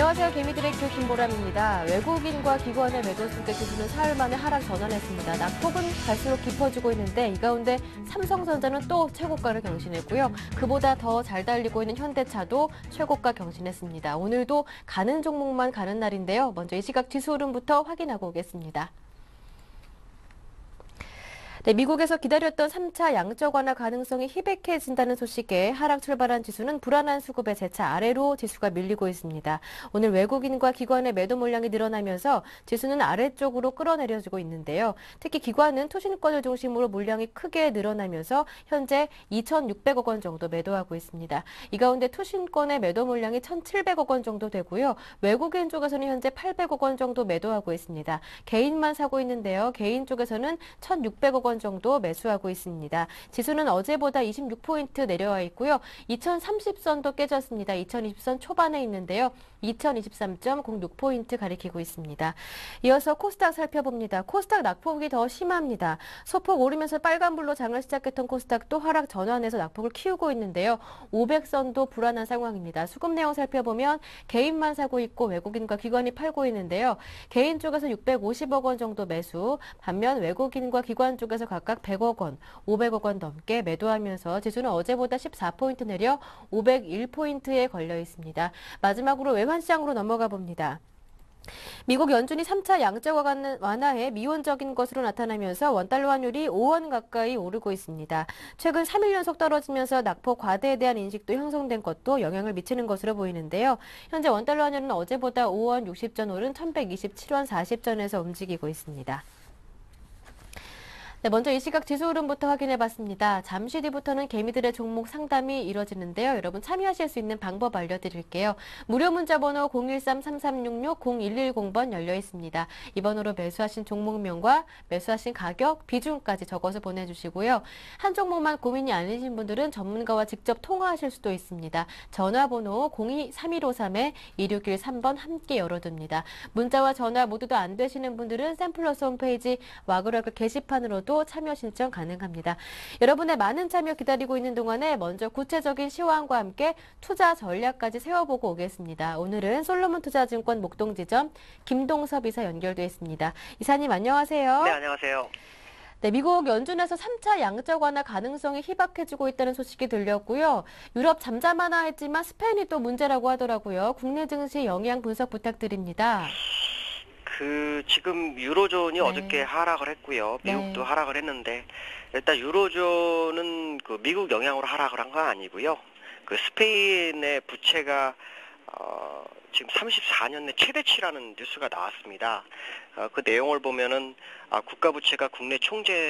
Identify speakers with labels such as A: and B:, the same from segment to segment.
A: 안녕하세요. 개미들의 큐 김보람입니다. 외국인과 기관의 매도 속에 지수는 사흘 만에 하락 전환했습니다. 낙폭은 갈수록 깊어지고 있는데 이 가운데 삼성전자는 또 최고가를 경신했고요. 그보다 더 잘 달리고 있는 현대차도 최고가 경신했습니다. 오늘도 가는 종목만 가는 날인데요. 먼저 이 시각 지수 흐름부터 확인하고 오겠습니다. 네, 미국에서 기다렸던 3차 양적 완화 가능성이 희박해진다는 소식에 하락 출발한 지수는 불안한 수급에 재차 아래로 지수가 밀리고 있습니다. 오늘 외국인과 기관의 매도 물량이 늘어나면서 지수는 아래쪽으로 끌어내려지고 있는데요. 특히 기관은 투신권을 중심으로 물량이 크게 늘어나면서 현재 2,600억 원 정도 매도하고 있습니다. 이 가운데 투신권의 매도 물량이 1,700억 원 정도 되고요. 외국인 쪽에서는 현재 800억 원 정도 매도하고 있습니다. 개인만 사고 있는데요. 개인 쪽에서는 1,600억 원 정도 매수하고 있습니다. 지수는 어제보다 26포인트 내려와 있고요. 2030선도 깨졌습니다. 2020선 초반에 있는데요. 2023.06포인트 가리키고 있습니다. 이어서 코스닥 살펴봅니다. 코스닥 낙폭이 더 심합니다. 소폭 오르면서 빨간불로 장을 시작했던 코스닥도 하락 전환해서 낙폭을 키우고 있는데요. 500선도 불안한 상황입니다. 수급 내용 살펴보면 개인만 사고 있고 외국인과 기관이 팔고 있는데요. 개인 쪽에서 650억 원 정도 매수, 반면 외국인과 기관 쪽에서 각각 100억 원, 500억 원 넘게 매도하면서 지수는 어제보다 14포인트 내려 501포인트에 걸려 있습니다. 마지막으로 외환시장으로 넘어가 봅니다. 미국 연준이 3차 양적 완화에 미온적인 것으로 나타나면서 원달러 환율이 5원 가까이 오르고 있습니다. 최근 3일 연속 떨어지면서 낙폭 과대에 대한 인식도 형성된 것도 영향을 미치는 것으로 보이는데요. 현재 원달러 환율은 어제보다 5원 60전 오른 1,127원 40전에서 움직이고 있습니다. 네, 먼저 이 시각 지수 흐름부터 확인해봤습니다. 잠시 뒤부터는 개미들의 종목 상담이 이뤄지는데요. 여러분 참여하실 수 있는 방법 알려드릴게요. 무료 문자번호 013-3366-0110번 열려 있습니다. 이 번호로 매수하신 종목명과 매수하신 가격, 비중까지 적어서 보내주시고요. 한 종목만 고민이 아니신 분들은 전문가와 직접 통화하실 수도 있습니다. 전화번호 02-3153-2613번 함께 열어둡니다. 문자와 전화 모두도 안 되시는 분들은 샘플러스 홈페이지 와그라그 게시판으로 참여 신청 가능합니다. 여러분의 많은 참여 기다리고 있는 동안에 먼저 구체적인 시황과 함께 투자 전략까지 세워보고 오겠습니다. 오늘은 솔로몬투자증권 목동지점 김동섭 이사 연결돼 있습니다. 이사님 안녕하세요.
B: 네, 안녕하세요.
A: 네, 미국 연준에서 3차 양적 완화 가능성이 희박해지고 있다는 소식이 들렸고요. 유럽 잠잠하나 했지만 스페인이 또 문제라고 하더라고요. 국내 증시 영향 분석 부탁드립니다.
B: 지금 유로존이 어저께 하락을 했고요. 미국도 하락을 했는데, 일단 유로존은 미국 영향으로 하락을 한 건 아니고요. 스페인의 부채가, 지금 34년 내 최대치라는 뉴스가 나왔습니다. 그 내용을 보면은, 국가 부채가 국내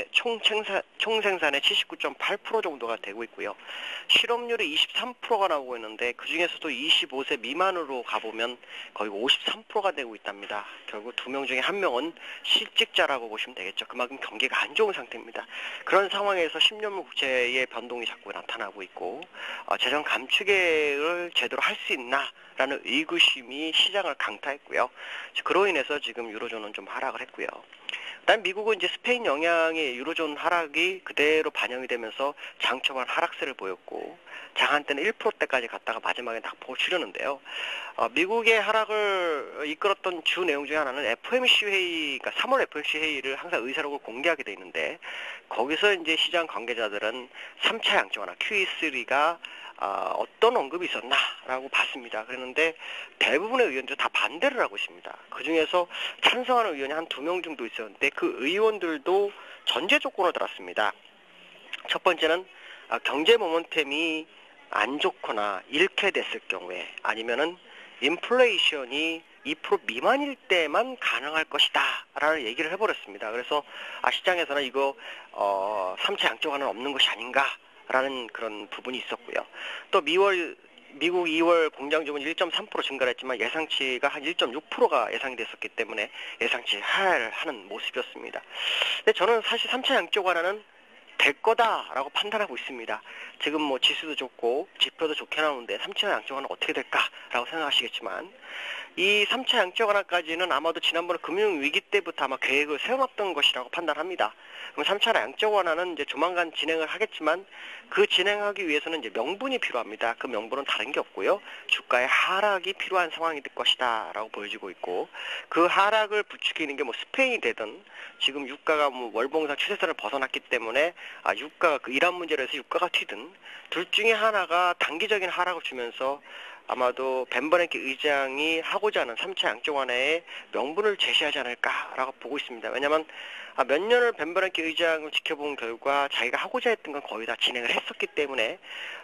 B: 총생산의 79.8% 정도가 되고 있고요. 실업률이 23%가 나오고 있는데 그 중에서도 25세 미만으로 가보면 거의 53%가 되고 있답니다. 결국 2명 중에 1명은 실직자라고 보시면 되겠죠. 그만큼 경기가 안 좋은 상태입니다. 그런 상황에서 10년물 국채의 변동이 자꾸 나타나고 있고 재정 감축을 제대로 할 수 있나라는 의구심이 시장을 강타했고요. 그로 인해서 지금 유로존은 좀 하락을 했고요. 그다음 미국은 이제 스페인 영향의 유로존 하락이 그대로 반영이 되면서 장 초반 하락세를 보였고 장한 때는 1%대까지 갔다가 마지막에 낙폭을 치르는데요. 미국의 하락을 이끌었던 주 내용 중에 하나는 FOMC 회의, 그러니까 3월 FOMC 회의를 항상 의사록을 공개하게 돼 있는데 거기서 이제 시장 관계자들은 3차 양적 완화 QE3가 어떤 언급이 있었나라고 봤습니다. 그랬는데 대부분의 의원들이 다 반대를 하고 있습니다. 그중에서 찬성하는 의원이 한 2명 정도 있었는데 그 의원들도 전제 조건을 달았습니다. 첫 번째는 경제 모멘텀이 안 좋거나 잃게 됐을 경우에 아니면은 인플레이션이 2% 미만일 때만 가능할 것이다 라는 얘기를 해버렸습니다. 그래서 시장에서는 이거 3차 양적 완화는 없는 것이 아닌가 라는 그런 부분이 있었고요. 또 미국 2월 공장 주문이 1.3% 증가를 했지만 예상치가 한 1.6%가 예상이 됐었기 때문에 예상치 하락하는 모습이었습니다. 근데 저는 사실 3차 양적 완화는 될 거다라고 판단하고 있습니다. 지금 뭐 지수도 좋고 지표도 좋게 나오는데 3차 양적 완화는 어떻게 될까라고 생각하시겠지만 이 3차 양적 완화까지는 아마도 지난번에 금융위기 때부터 아마 계획을 세워놨던 것이라고 판단합니다. 그럼 3차 양적 완화는 이제 조만간 진행을 하겠지만 그 진행하기 위해서는 이제 명분이 필요합니다. 그 명분은 다른 게 없고요. 주가의 하락이 필요한 상황이 될 것이다 라고 보여지고 있고, 그 하락을 부추기는 게 뭐 스페인이 되든 지금 유가가 뭐 월봉상 추세선을 벗어났기 때문에 유가가 그 이란 문제로 해서 유가가 튀든 둘 중에 하나가 단기적인 하락을 주면서 아마도 벤버랭키 의장이 하고자 하는 3차 양적 완화의 명분을 제시하지 않을까라고 보고 있습니다. 왜냐하면 몇 년을 벤버랭키 의장을 지켜본 결과 자기가 하고자 했던 건 거의 다 진행을 했었기 때문에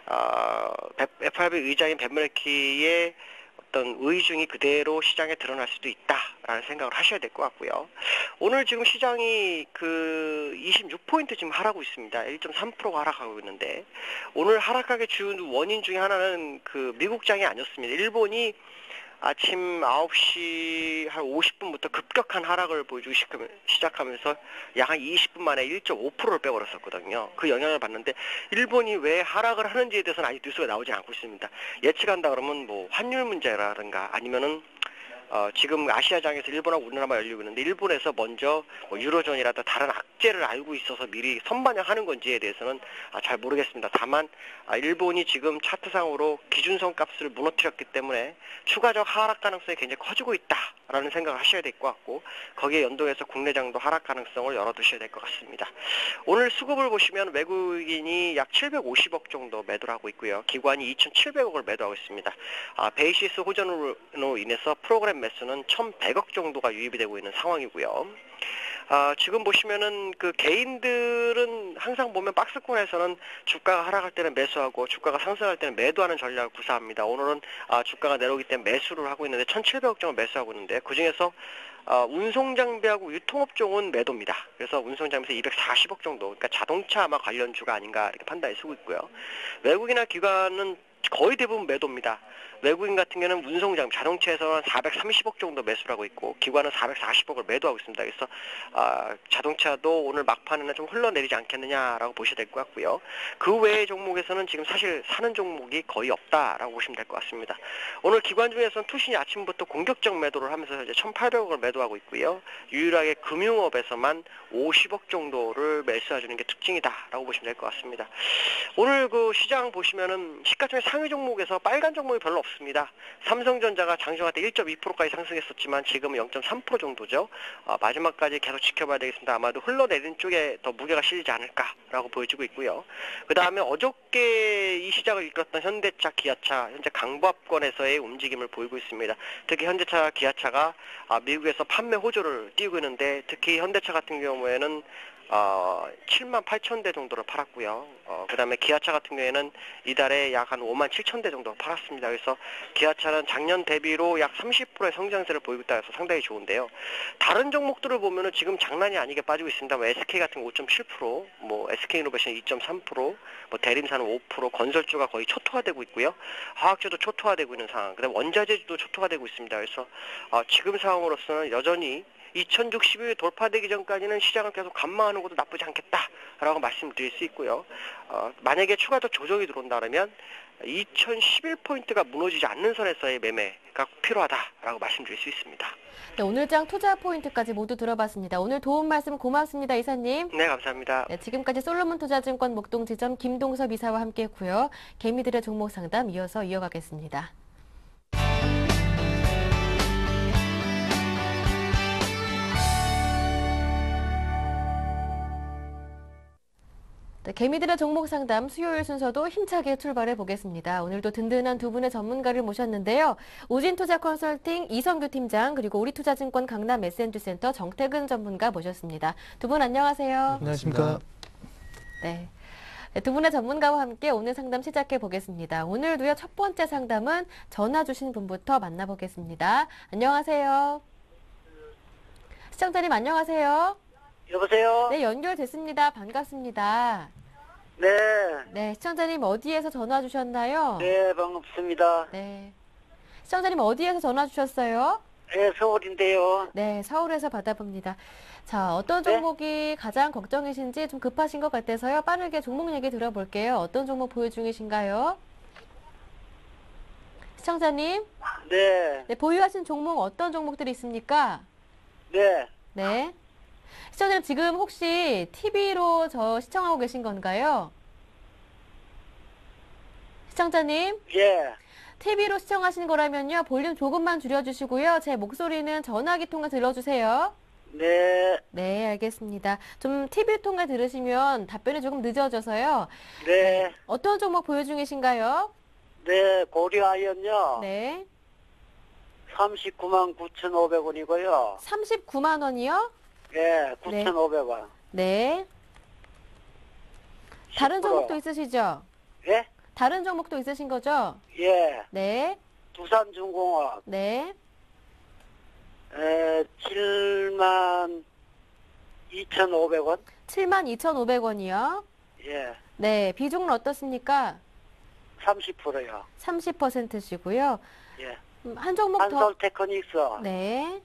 B: FRB 의장인 벤버랭키의 어떤 의중이 그대로 시장에 드러날 수도 있다라는 생각을 하셔야 될 것 같고요. 오늘 지금 시장이 그 26포인트 지금 하락하고 있습니다. 1.3%가 하락하고 있는데, 오늘 하락하게 준 원인 중에 하나는 그 미국장이 아니었습니다. 일본이 아침 9시 한 50분부터 급격한 하락을 보여주기 시작하면서 약 한 20분 만에 1.5%를 빼버렸었거든요. 그 영향을 받는데 일본이 왜 하락을 하는지에 대해서는 아직 뉴스가 나오지 않고 있습니다. 예측한다 그러면 뭐 환율 문제라든가 아니면은 지금 아시아장에서 일본하고 우리나라만 열리고 있는데 일본에서 먼저 뭐 유로존이라든 다른 악재를 알고 있어서 미리 선반영하는 건지에 대해서는 잘 모르겠습니다. 다만 일본이 지금 차트상으로 기준선 값을 무너뜨렸기 때문에 추가적 하락 가능성이 굉장히 커지고 있다라는 생각을 하셔야 될 것 같고, 거기에 연동해서 국내장도 하락 가능성을 열어두셔야 될 것 같습니다. 오늘 수급을 보시면 외국인이 약 750억 정도 매도를 하고 있고요. 기관이 2,700억을 매도하고 있습니다. 베이시스 호전으로 인해서 프로그램 매수는 1,100억 정도가 유입이 되고 있는 상황이고요. 지금 보시면은 그 개인들은 항상 보면 박스권에서는 주가가 하락할 때는 매수하고 주가가 상승할 때는 매도하는 전략을 구사합니다. 오늘은 주가가 내려오기 때문에 매수를 하고 있는데 1,700억 정도 매수하고 있는데, 그 중에서 운송장비하고 유통업종은 매도입니다. 그래서 운송장비에서 240억 정도, 그러니까 자동차 아마 관련주가 아닌가 이렇게 판단이 쓰고 있고요. 외국이나 기관은 거의 대부분 매도입니다. 외국인 같은 경우는 운송장비, 자동차에서는 430억 정도 매수를 하고 있고 기관은 440억을 매도하고 있습니다. 그래서 자동차도 오늘 막판에는 좀 흘러내리지 않겠느냐라고 보셔야 될 것 같고요. 그 외의 종목에서는 지금 사실 사는 종목이 거의 없다라고 보시면 될 것 같습니다. 오늘 기관 중에서는 투신이 아침부터 공격적 매도를 하면서 이제 1,800억을 매도하고 있고요. 유일하게 금융업에서만 50억 정도를 매수해주는 게 특징이다라고 보시면 될 것 같습니다. 오늘 그 시장 보시면은 시가총액 상위 종목에서 빨간 종목이 별로 없습니다. 삼성전자가 장중할 때 1.2%까지 상승했었지만 지금은 0.3% 정도죠. 마지막까지 계속 지켜봐야 되겠습니다. 아마도 흘러내리는 쪽에 더 무게가 실리지 않을까라고 보여지고 있고요. 그 다음에 어저께 이 시장을 이끌었던 현대차, 기아차, 현재 강보합권에서의 움직임을 보이고 있습니다. 특히 현대차, 기아차가 미국에서 판매 호조를 띄우고 있는데, 특히 현대차 같은 경우에는 78,000대 정도를 팔았고요. 그 다음에 기아차 같은 경우에는 이달에 약 한 57,000대 정도 팔았습니다. 그래서 기아차는 작년 대비로 약 30%의 성장세를 보이고 있다 해서 상당히 좋은데요. 다른 종목들을 보면은 지금 장난이 아니게 빠지고 있습니다. 뭐 SK 같은 거 5.7%, 뭐 SK이노베이션 2.3%, 뭐 대림사는 5%, 건설주가 거의 초토화되고 있고요. 화학주도 초토화되고 있는 상황, 그 다음에 원자재주도 초토화되고 있습니다. 그래서 지금 상황으로서는 여전히 2060일 돌파되기 전까지는 시장을 계속 감망하는 것도 나쁘지 않겠다라고 말씀드릴 수 있고요. 만약에 추가적 조정이 들어온다면 2011포인트가 무너지지 않는 선에서의 매매가 필요하다라고 말씀드릴 수 있습니다.
A: 네, 오늘장 투자 포인트까지 모두 들어봤습니다. 오늘 도움 말씀 고맙습니다, 이사님.
B: 네, 감사합니다.
A: 네, 지금까지 솔로몬 투자증권 목동지점 김동섭 이사와 함께했고요. 개미들의 종목 상담 이어서 이어가겠습니다. 네, 개미들의 종목 상담 수요일 순서도 힘차게 출발해 보겠습니다. 오늘도 든든한 두 분의 전문가를 모셨는데요. 우진투자 컨설팅 이성규 팀장, 그리고 우리투자증권 강남 S&G센터 정태근 전문가 모셨습니다. 두 분 안녕하세요.
C: 안녕하십니까.
A: 네. 두 분의 전문가와 함께 오늘 상담 시작해 보겠습니다. 오늘도요, 첫 번째 상담은 전화 주신 분부터 만나보겠습니다. 안녕하세요. 시청자님 안녕하세요.
D: 여보세요?
A: 네, 연결됐습니다. 반갑습니다.
D: 네.
A: 네, 시청자님 어디에서 전화 주셨나요?
D: 네, 반갑습니다.
A: 네. 시청자님 어디에서 전화 주셨어요?
D: 네, 서울인데요.
A: 네, 서울에서 받아봅니다. 자, 어떤
D: 네?
A: 종목이 가장 걱정이신지 좀 급하신 것 같아서요. 빠르게 종목 얘기 들어볼게요. 어떤 종목 보유 중이신가요? 시청자님,
D: 네.
A: 네, 보유하신 종목 어떤 종목들이 있습니까?
D: 네.
A: 네. 시청자님, 지금 혹시 TV로 저 시청하고 계신 건가요? 시청자님,
D: 예.
A: TV로 시청하시는 거라면요, 볼륨 조금만 줄여주시고요. 제 목소리는 전화기 통해 들어주세요.
D: 네.
A: 네, 알겠습니다. 좀 TV 통해 들으시면 답변이 조금 늦어져서요.
D: 네.
A: 어떤 종목 보유 중이신가요?
D: 네. 고려아연요.
A: 네.
D: 39만 9,500원이고요.
A: 39만 원이요?
D: 예. 9,500원.
A: 네. 다른
D: 10%.
A: 종목도 있으시죠?
D: 예?
A: 다른 종목도 있으신 거죠?
D: 예.
A: 네.
D: 두산중공업.
A: 네.
D: 7만 2,500원.
A: 72,500원이요.
D: 예.
A: 네. 비중은 어떻습니까?
D: 30%요.
A: 30%시고요.
D: 예.
A: 한 종목 더.
D: 한솔테크닉스.
A: 네.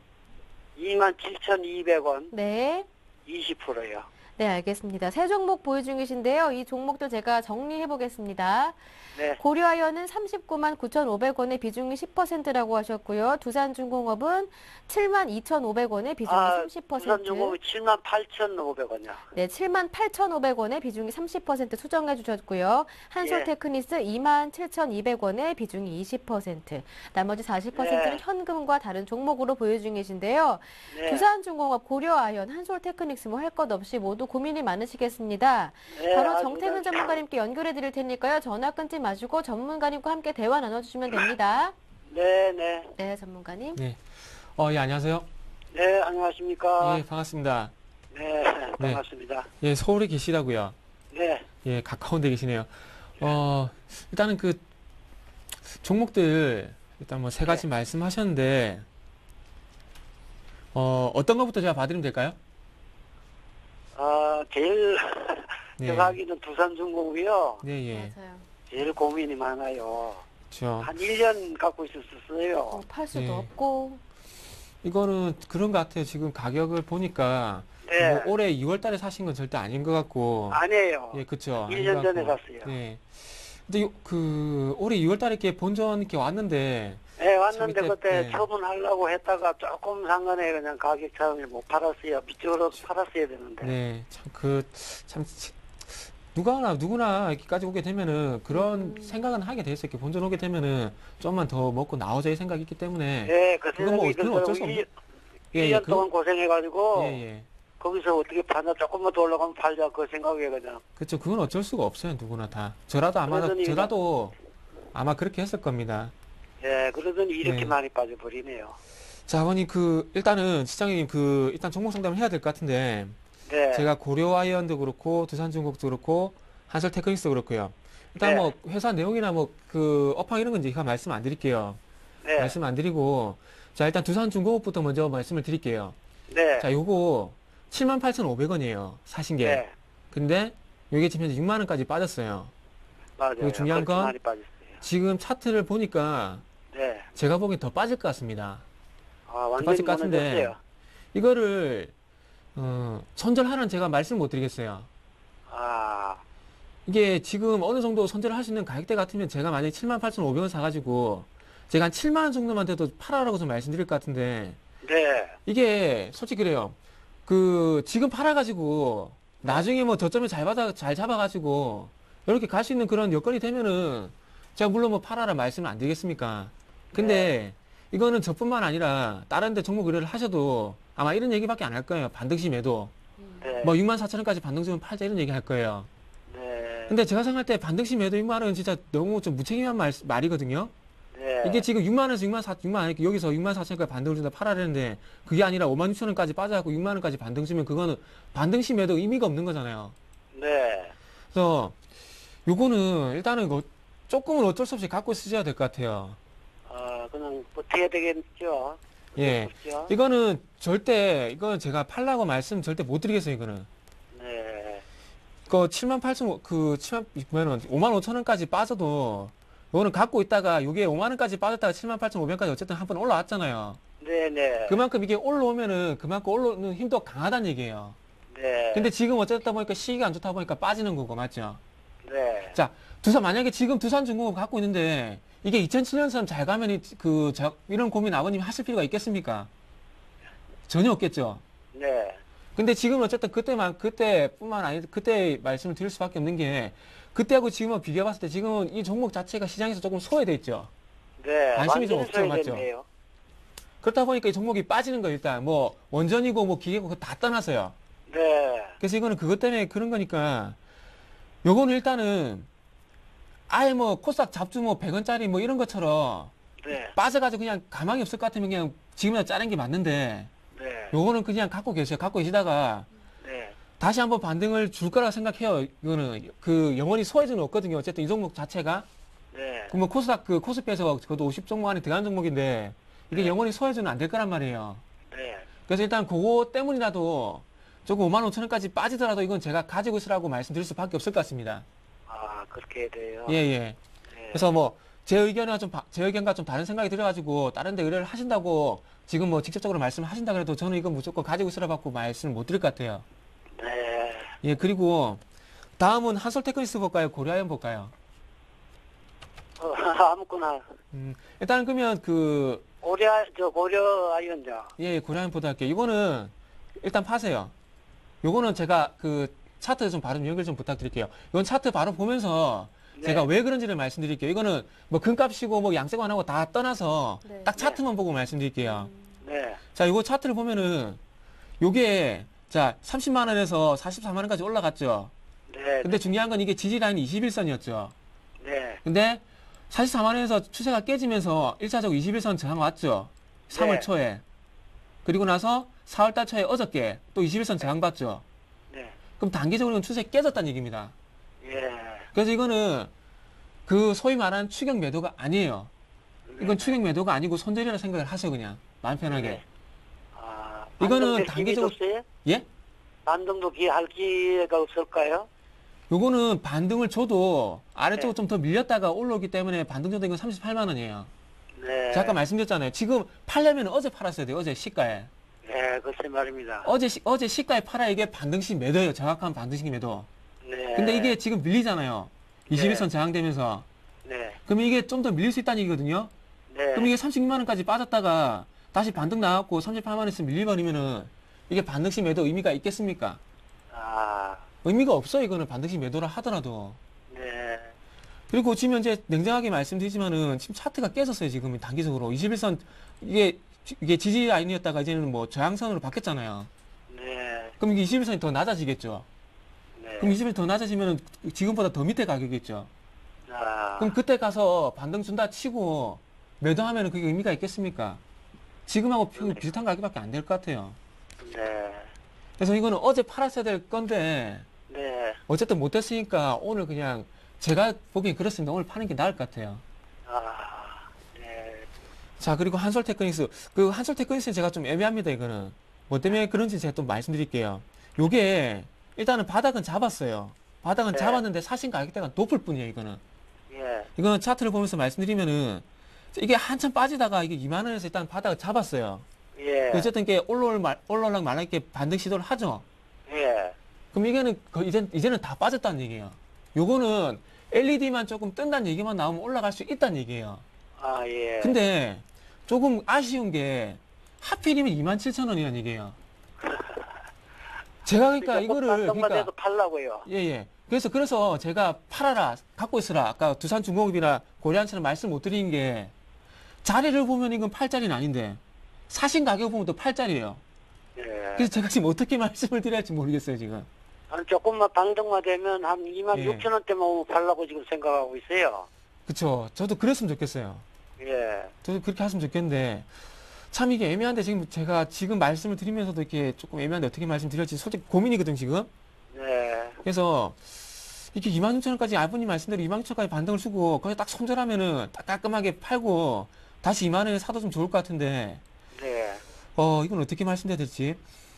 D: 27,200원.
A: 네.
D: 20%요.
A: 네, 알겠습니다. 세 종목 보유 중이신데요. 이 종목들 제가 정리해 보겠습니다.
D: 네.
A: 고려아연은 39만 9,500원의 비중이 10%라고 하셨고요. 두산중공업은 7만 2,500원의 비중이 30%.
D: 두산중공업이 7만 8,500원이요.
A: 네, 7만 8,500원의 비중이 30% 수정해 주셨고요. 한솔테크니스 2만 7,200원의 비중이 20%. 나머지 40%는
D: 네.
A: 현금과 다른 종목으로 보유 중이신데요.
D: 네.
A: 두산중공업, 고려아연, 한솔테크닉스 뭐 할 것 없이 모두 고민이 많으시겠습니다.
D: 네,
A: 바로
D: 아주
A: 정태근
D: 그냥-
A: 전문가님께 연결해 드릴 테니까요. 전화 끊지 마시고 전문가님과 함께 대화 나눠주시면 됩니다.
D: 네, 네.
A: 네, 전문가님.
C: 네. 예, 안녕하세요.
D: 네, 안녕하십니까.
C: 예, 반갑습니다.
D: 네, 반갑습니다.
C: 예, 서울에 계시다고요.
D: 네,
C: 예, 가까운 데 계시네요. 일단은 그 종목들 일단 뭐 세 가지 말씀하셨는데 어떤 것부터 제가 봐드리면 될까요?
D: 제일
C: 네.
D: 제가 하기는 두산중공업이요.
C: 네, 예.
A: 맞아요.
D: 제일 고민이 많아요.
C: 그렇죠.
D: 한 1년 갖고 있었어요.
A: 팔 수도
C: 네.
A: 없고.
C: 이거는 그런 것 같아요. 지금 가격을 보니까
D: 네,
C: 뭐 올해 2월 달에 사신 건 절대 아닌 것 같고.
D: 아니에요.
C: 예, 그쵸.
D: 1년 전에 샀어요.
C: 네. 근데 그 올해 2월 달에 이렇게 본전 이렇게 왔는데
D: 네, 왔는데
C: 참 이때-
D: 그때
C: 네.
D: 처분하려고 했다가 조금 상관에 그냥 가격 차원에 못 팔았어요. 밑쪽으로 팔았어야 되는데.
C: 네, 참, 누구나 이렇게까지 오게 되면은 그런 생각은 하게 돼 있어요. 이렇게 본전 오게 되면은 좀만 더 먹고 나오자 이 생각이 있기 때문에.
D: 네, 그
C: 그건 뭐,
D: 생각이
C: 그건 어쩔 수
D: 들더라고요.
C: 없는. 예,
D: 1년
C: 예,
D: 동안 고생해가지고
C: 예, 예.
D: 거기서 어떻게 파나 조금만 더 올라가면 팔자 그 생각에 그냥.
C: 그렇죠. 그건 어쩔 수가 없어요. 누구나 다.
D: 그러더니
C: 저라도 아마 그렇게 했을 겁니다.
D: 예, 그러더니 이렇게
C: 네.
D: 많이 빠져버리네요.
C: 자, 아버님 일단은 시장님 일단 종목 상담을 해야 될 것 같은데,
D: 네.
C: 제가 고려아이언도 그렇고, 두산중공업도 그렇고, 한솔테크닉스도 그렇고요. 일단
D: 네.
C: 뭐 회사 내용이나 뭐 업황 이런 건 제가 말씀 안 드릴게요.
D: 네.
C: 말씀 안 드리고, 자, 일단 두산중공업부터 먼저 말씀을 드릴게요.
D: 네.
C: 자, 요거 78,500원이에요. 사신 게.
D: 네.
C: 근데 요게 지금 현재 6만 원까지 빠졌어요.
D: 맞아요.
C: 그리고 중요한
D: 그렇게
C: 건
D: 많이 빠졌어요.
C: 지금 차트를 보니까
D: 네.
C: 제가 보기엔 더 빠질 것 같습니다.
D: 완전히
C: 빠질 것 같은데
D: 무너졌어요.
C: 이거를 손절하라는 제가 말씀 못 드리겠어요.
D: 아,
C: 이게 지금 어느 정도 손절을 할 수 있는 가격대 같으면 제가 만약에 78,500원 사가지고 제가 한 7만 원 정도만 돼도 팔아라고 좀 말씀드릴 것 같은데
D: 네.
C: 이게 솔직히 그래요. 지금 팔아가지고 나중에 뭐 저점에 잘 잡아가지고 이렇게 갈 수 있는 그런 여건이 되면은 제가 물론 뭐 팔아라 말씀을 안 드리겠습니까? 근데 이거는 저뿐만 아니라 다른 데 종목 의뢰를 하셔도 아마 이런 얘기밖에 안 할 거예요. 반등시 매도.
D: 네.
C: 뭐 64,000원까지 반등주면 팔자 이런 얘기 할 거예요.
D: 네.
C: 근데 제가 생각할 때 반등시 매도 6만 원은 진짜 너무 좀 무책임한 말이거든요.
D: 네.
C: 이게 지금 6만 원에서 6만 원, 여기서 6만 4천원까지 반등을 준다 팔아라는데 그게 아니라 5만 6천 원까지 빠져갖고 6만 원까지 반등 주면 그거는 반등시 매도 의미가 없는 거잖아요.
D: 네.
C: 그래서 요거는 일단은 조금은 어쩔 수 없이 갖고 쓰셔야 될 것 같아요.
D: 그냥 버텨야 되겠죠.
C: 예.
D: 그렇죠?
C: 이거는 이건 제가 팔라고 말씀 절대 못 드리겠어요, 이거는.
D: 네.
C: 5만 5천 원까지 빠져도, 요거는 갖고 있다가, 요게 5만 원까지 빠졌다가 78,500원까지 어쨌든 한 번 올라왔잖아요.
D: 네네.
C: 그만큼 이게 올라오면은, 그만큼 올라오는 힘도 강하다는 얘기예요.
D: 네.
C: 근데 지금 어쨌다 보니까 시기가 안 좋다 보니까 빠지는 거고, 맞죠?
D: 네.
C: 자, 만약에 지금 두산중공업 갖고 있는데, 이게 2007년처럼 잘 가면 이런 고민 아버님이 하실 필요가 있겠습니까? 전혀 없겠죠.
D: 네.
C: 근데 지금은 어쨌든 그때뿐만 아니라 그때 말씀을 드릴 수밖에 없는 게 그때하고 지금을 비교해 봤을 때 지금은 이 종목 자체가 시장에서 조금 소외돼 있죠.
D: 네.
C: 관심이 좀
D: 완전히
C: 없죠, 맞죠?
D: 소외됐네요.
C: 그렇다 보니까 이 종목이 빠지는 거 일단 뭐 원전이고 뭐 기계고 그거 다 떠나서요.
D: 네.
C: 그래서 이거는 그것 때문에 그런 거니까 요거는 일단은 아예 뭐 코스닥 잡주 뭐 100원짜리 뭐 이런 것처럼
D: 네.
C: 빠져가지고 그냥 가망이 없을 것 같으면 그냥 지금이나 짜는 게 맞는데
D: 네.
C: 요거는 그냥 갖고 계세요. 갖고 계시다가
D: 네.
C: 다시 한번 반등을 줄 거라 생각해요. 이거는 그 영원히 소외주는 없거든요. 어쨌든 이 종목 자체가
D: 네.
C: 그러면 코스닥 그 코스피에서 그것도 50 종목 안에 들어가는 종목인데 이게
D: 네.
C: 영원히 소외주는 안 될 거란 말이에요.
D: 네.
C: 그래서 일단 그거 때문이라도 조금 55,000원까지 빠지더라도 이건 제가 가지고 있으라고 말씀드릴 수밖에 없을 것 같습니다.
D: 아, 그렇게 돼요.
C: 예, 예.
D: 네.
C: 그래서 뭐 제 의견과 좀 다른 생각이 들어가지고 다른 데 의뢰를 하신다고 지금 뭐 직접적으로 말씀하신다 그래도 저는 이건 무조건 가지고 있으라 받고 말씀을 못 드릴 것 같아요.
D: 네.
C: 예, 그리고 다음은 한솔테크니스 볼까요? 고려아연 볼까요?
D: 아무거나.
C: 일단 그러면
D: 고려 아이언자.
C: 예, 고려아연 보도 할게요. 이거는 일단 파세요. 요거는 제가 그 차트 좀 바로 연결 좀 부탁드릴게요. 이건 차트 바로 보면서
D: 네.
C: 제가 왜 그런지를 말씀드릴게요. 이거는 뭐 금값이고 뭐 양세관하고 다 떠나서
A: 네.
C: 딱 차트만 보고 말씀드릴게요.
D: 네.
C: 자, 요거 차트를 보면은 요게 자 30만 원에서 44만 원까지 올라갔죠.
D: 네.
C: 근데 중요한 건 이게 지지 라인이 21선이었죠.
D: 네.
C: 근데 44만 원에서 추세가 깨지면서 1차적으로 21선 저항 왔죠. 3월
D: 네.
C: 초에. 그리고 나서 4월달 초에 어저께 또 21선 저항 받죠.
D: 네.
C: 그럼 단기적으로는 추세 깨졌다는 얘기입니다.
D: 예.
C: 그래서 이거는 그 소위 말하는 추격 매도가 아니에요. 이건 추격 매도가 아니고 손절이라 생각을 하세요, 그냥. 마음 편하게.
D: 네. 아,
C: 이거는
D: 단기적으로
C: 단기적으로- 예?
D: 반등도 할 기회가 없을까요?
C: 요거는 반등을 줘도 아래쪽으로
D: 네.
C: 좀 더 밀렸다가 올라오기 때문에 반등 줘도 이건 38만 원이에요.
D: 네.
C: 제가 아까 말씀드렸잖아요. 지금 팔려면 어제 팔았어야 돼요. 어제 시가에.
D: 네, 글쎄 말입니다.
C: 어제 시가에 팔아야 이게 반등식 매도예요. 정확한 반등식 매도.
D: 네.
C: 근데 이게 지금 밀리잖아요. 21선 저항되면서.
D: 네.
C: 그럼 이게 좀 더 밀릴 수 있다는 얘기거든요.
D: 네.
C: 그럼 이게 36만 원까지 빠졌다가 다시 반등 나왔고 38만 원에서 밀려버리면은 이게 반등식 매도 의미가 있겠습니까?
D: 아,
C: 의미가 없어요. 이거는 반등식 매도라 하더라도.
D: 네.
C: 그리고 지금 이제 냉정하게 말씀드리지만은 지금 차트가 깨졌어요. 지금 단기적으로 21선 이게 지지 라인이었다가 이제는 뭐 저항선으로 바뀌었잖아요.
D: 네.
C: 그럼 이게 21선이 더 낮아지겠죠.
D: 네.
C: 그럼 21선이 더 낮아지면은 지금보다 더 밑에 가격이겠죠.
D: 아,
C: 그럼 그때 가서 반등 준다 치고 매도하면은 그게 의미가 있겠습니까? 지금하고 비슷한 가격밖에 안 될 것 같아요.
D: 네.
C: 그래서 이거는 어제 팔았어야 될 건데
D: 네.
C: 어쨌든 못했으니까 오늘 그냥 제가 보기엔 그렇습니다. 오늘 파는 게 나을 것 같아요.
D: 아, 네.
C: 자, 그리고 한솔테크닉스. 그 한솔테크닉스는 제가 좀 애매합니다, 이거는. 뭐 때문에 그런지 제가 또 말씀드릴게요. 요게, 일단은 바닥은 잡았어요. 바닥은
D: 네.
C: 잡았는데 사신 가격대가 높을 뿐이에요, 이거는.
D: 예.
C: 이거는 차트를 보면서 말씀드리면은, 이게 한참 빠지다가 이게 2만원에서 일단 바닥을 잡았어요.
D: 예.
C: 어쨌든 이게 올라올랑 말랑 이렇게 반등 시도를 하죠.
D: 예.
C: 그럼 이게는, 이제는 다 빠졌다는 얘기예요. 요거는 LED만 조금 뜬다는 얘기만 나오면 올라갈 수 있다는 얘기예요.
D: 아, 예.
C: 근데 조금 아쉬운 게 하필이면 27,000원이라는 얘기예요. 제가 그러니까 이거를
D: 반등만
C: 그러니까
D: 해도 팔라고요.
C: 예예. 그래서 제가 팔아라 갖고 있으라 아까 두산중공업이나 고려한처럼 말씀 못 드린 게 자리를 보면 이건 8짜리는 아닌데 사신 가격 보면 또 8짜리예요.
D: 예.
C: 그래서 제가 지금 어떻게 말씀을 드려야 할지 모르겠어요 지금.
D: 한 조금만 반등만 되면 한 2만
C: 예.
D: 6천 원대만 오면 팔라고 지금 생각하고 있어요.
C: 그쵸. 저도 그랬으면 좋겠어요.
D: 예.
C: 저도 그렇게 하시면 좋겠는데 참 이게 애매한데 지금 제가 지금 말씀을 드리면서도 이렇게 조금 애매한데 어떻게 말씀드릴지 솔직히 고민이거든 지금.
D: 네.
C: 그래서 이렇게 26,000원까지 아버님 말씀대로 26,000원까지 반등을 주고 거기서 딱 손절하면은 딱 깔끔하게 팔고 다시 2만 원에 사도 좀 좋을 것 같은데
D: 네.
C: 이건 어떻게 말씀드려야 될지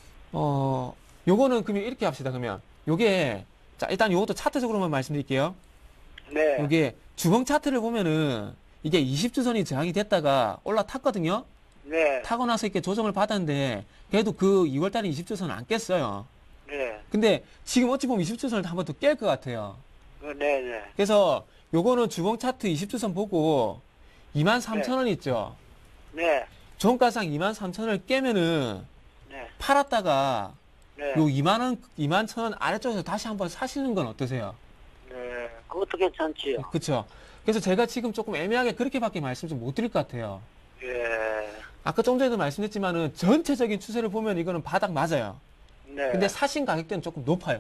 C: 요거는 그러면 이렇게 합시다. 그러면 요게 자 일단 요것도 차트적으로만 말씀드릴게요.
D: 네.
C: 요게 주봉 차트를 보면은 이게 20주선이 저항이 됐다가 올라탔거든요.
D: 네.
C: 타고 나서 이렇게 조정을 받았는데 그래도 그 2월달에 20주선은 안 깼어요.
D: 네.
C: 근데 지금 어찌 보면 20주선을 한번 더 깰 것 같아요.
D: 네. 네.
C: 그래서 요거는 주봉 차트 20주선 보고 23,000원 있죠.
D: 네.
C: 종가상 23,000원을 깨면은
D: 네.
C: 팔았다가
D: 네.
C: 요 21,000원 아래쪽에서 다시 한번 사시는 건 어떠세요?
D: 네. 그것도 괜찮지요.
C: 그렇죠. 그래서 제가 지금 조금 애매하게 그렇게밖에 말씀 좀 못 드릴 것 같아요.
D: 예.
C: 아까 좀 전에도 말씀드렸지만은 전체적인 추세를 보면 이거는 바닥 맞아요.
D: 네.
C: 근데 사신 가격대는 조금 높아요.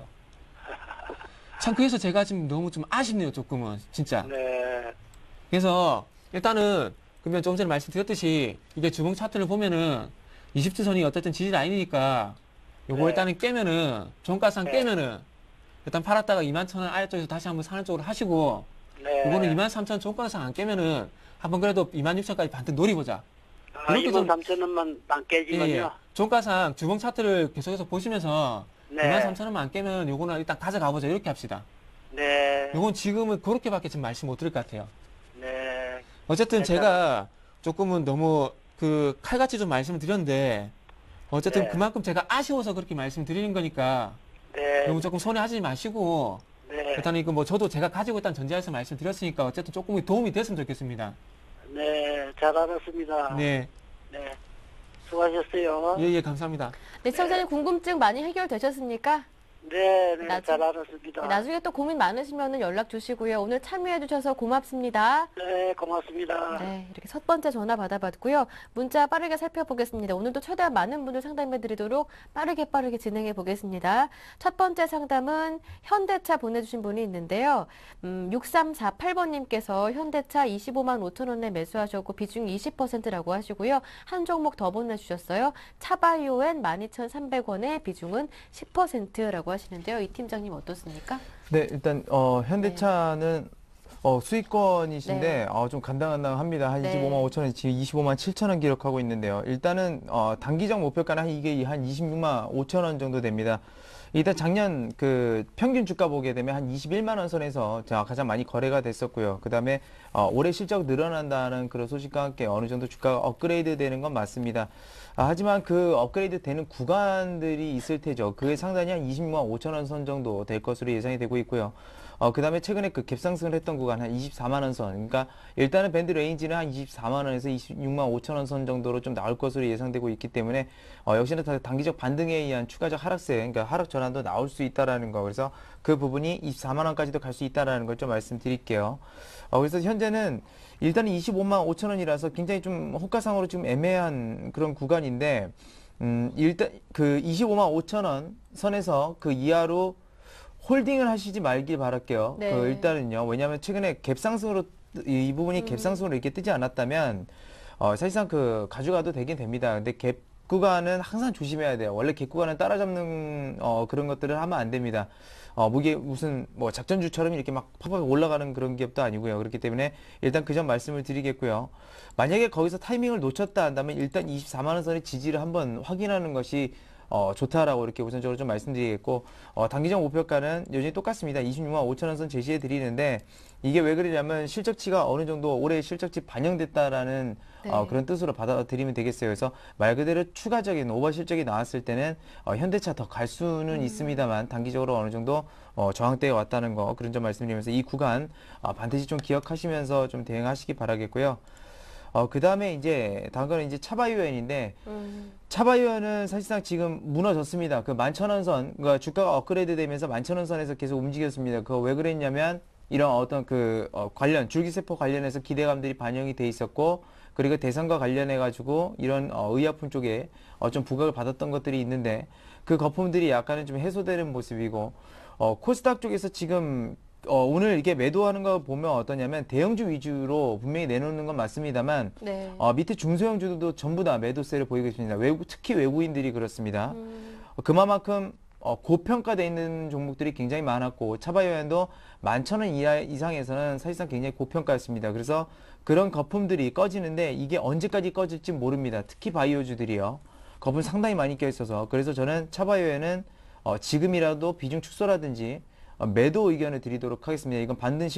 C: 참 그래서 제가 지금 너무 좀 아쉽네요, 조금은 진짜.
D: 네.
C: 그래서 일단은 그러면 좀 전에 말씀드렸듯이 이게 주봉 차트를 보면은 20주선이 어쨌든 지지 라인이니까 요거
D: 네.
C: 일단은 깨면은 종가상
D: 네.
C: 깨면은 일단 팔았다가 21,000원 아래쪽에서 다시 한번 사는 쪽으로 하시고
D: 네.
C: 요거는 23,000원 종가상 안 깨면은 한번 그래도 26,000원까지 반등 노려보자.
D: 아,
C: 이렇게 좀-
D: 23,000원만 안 깨지면요.
C: 종가상 주봉 차트를 계속해서 보시면서
D: 네.
C: 23,000원만 안 깨면 요거는 일단 가져가 보자 이렇게 합시다.
D: 네.
C: 요건 지금은 그렇게밖에 지금 말씀 못 드릴 것 같아요.
D: 네.
C: 어쨌든
D: 일단-
C: 제가 조금은 너무 그 칼같이 좀 말씀을 드렸는데 어쨌든
D: 네.
C: 그만큼 제가 아쉬워서 그렇게 말씀드리는 거니까
D: 네.
C: 너무 조금 손해하지 마시고
D: 네.
C: 일단 이거 뭐 저도 제가 가지고 있다는 전제하에서 말씀드렸으니까 어쨌든 조금 도움이 됐으면 좋겠습니다.
D: 네. 잘 알았습니다.
C: 네.
D: 네. 수고하셨어요.
C: 예, 감사합니다.
A: 네, 시청자님 궁금증 많이 해결되셨습니까?
D: 네. 네.
A: 나중-
D: 잘 알았습니다.
A: 네, 나중에 또 고민 많으시면 연락 주시고요. 오늘 참여해 주셔서 고맙습니다.
D: 네. 고맙습니다.
A: 네, 이렇게 첫 번째 전화 받아봤고요. 문자 빠르게 살펴보겠습니다. 오늘도 최대한 많은 분들 상담해 드리도록 빠르게 진행해 보겠습니다. 첫 번째 상담은 현대차 보내주신 분이 있는데요. 6348번님께서 현대차 25만 5천 원에 매수하셨고 비중이 20%라고 하시고요. 한 종목 더 보내주셨어요. 차바이오엔 12,300원에 비중은 10%라고 하시는데요. 이 팀장님 어떻습니까?
E: 네, 일단 현대차는 수익권이신데
A: 네.
E: 좀 간당간당합니다. 한
A: 네.
E: 25만 5천 원, 지금 25만 7천 원 기록하고 있는데요. 일단은 단기적 목표가는 이게 한 26만 5천 원 정도 됩니다. 일단 작년 그 평균 주가 보게 되면 한 21만 원 선에서 가장 많이 거래가 됐었고요. 그다음에 올해 실적 늘어난다는 그런 소식과 함께 어느 정도 주가가 업그레이드 되는 건 맞습니다. 하지만 그 업그레이드 되는 구간들이 있을 테죠. 그게 상당히 한 26만 5천 원 선 정도 될 것으로 예상이 되고 있고요. 그 다음에 최근에 그 갭상승을 했던 구간 한 24만 원 선. 그러니까 일단은 밴드 레인지는 한 24만 원에서 26만 5천 원 선 정도로 좀 나올 것으로 예상되고 있기 때문에 역시나 단기적 반등에 의한 추가적 하락세, 그러니까 하락 전환도 나올 수 있다라는 거. 그래서 그 부분이 24만 원까지도 갈 수 있다라는 걸 좀 말씀드릴게요. 그래서 현재는 일단은 25만 5천 원이라서 굉장히 좀 호가상으로 좀 애매한 그런 구간인데, 일단 그 25만 5천 원 선에서 그 이하로 홀딩을 하시지 말길 바랄게요.
A: 네.
E: 일단은요. 왜냐하면 최근에 갭상승으로 이 부분이 갭상승으로 이렇게 뜨지 않았다면 사실상 그 가져가도 되긴 됩니다. 근데 갭 구간은 항상 조심해야 돼요. 원래 갭 구간은 따라잡는 그런 것들을 하면 안 됩니다. 무게 무슨 뭐 작전주처럼 이렇게 막 팍팍 올라가는 그런 기업도 아니고요. 그렇기 때문에 일단 그 점 말씀을 드리겠고요. 만약에 거기서 타이밍을 놓쳤다 한다면 일단 24만 원 선의 지지를 한번 확인하는 것이 좋다라고 이렇게 우선적으로 좀 말씀드리겠고, 단기적 목표가는 여전히 똑같습니다. 26만 5천 원 선 제시해 드리는데, 이게 왜 그러냐면 실적치가 어느 정도 올해 실적치 반영됐다라는
A: 네.
E: 그런 뜻으로 받아들이면 되겠어요. 그래서 말 그대로 추가적인 오버 실적이 나왔을 때는 현대차 더 갈 수는 있습니다만 단기적으로 어느 정도 저항대에 왔다는 거, 그런 점 말씀드리면서 이 구간 반드시 좀 기억하시면서 좀 대응하시기 바라겠고요. 그 다음에 이제 다음 거는 이제 차바이오엔인데, 차바이오는 사실상 지금 무너졌습니다. 그 11,000원 선, 그러니까 주가가 업그레이드 되면서 11,000원 선에서 계속 움직였습니다. 그거 왜 그랬냐면 이런 어떤 그 관련 줄기세포 관련해서 기대감들이 반영이 돼 있었고, 그리고 대상과 관련해 가지고 이런 의약품 쪽에 좀 부각을 받았던 것들이 있는데, 그 거품들이 약간은 좀 해소되는 모습이고, 코스닥 쪽에서 지금 오늘 이게 매도하는 거 보면 어떠냐면 대형주 위주로 분명히 내놓는 건 맞습니다만,
A: 네.
E: 밑에 중소형주도 전부 다 매도세를 보이고 있습니다. 특히 외국인들이 그렇습니다. 그만큼 고평가되어 있는 종목들이 굉장히 많았고, 차바이오엔도 11,000원 이상에서는 사실상 굉장히 고평가였습니다. 그래서 그런 거품들이 꺼지는데 이게 언제까지 꺼질지 모릅니다. 특히 바이오주들이요. 거품 상당히 많이 껴있어서. 그래서 저는 차바이오엔은 지금이라도 비중 축소라든지 매도 의견을 드리도록 하겠습니다. 이건 반드시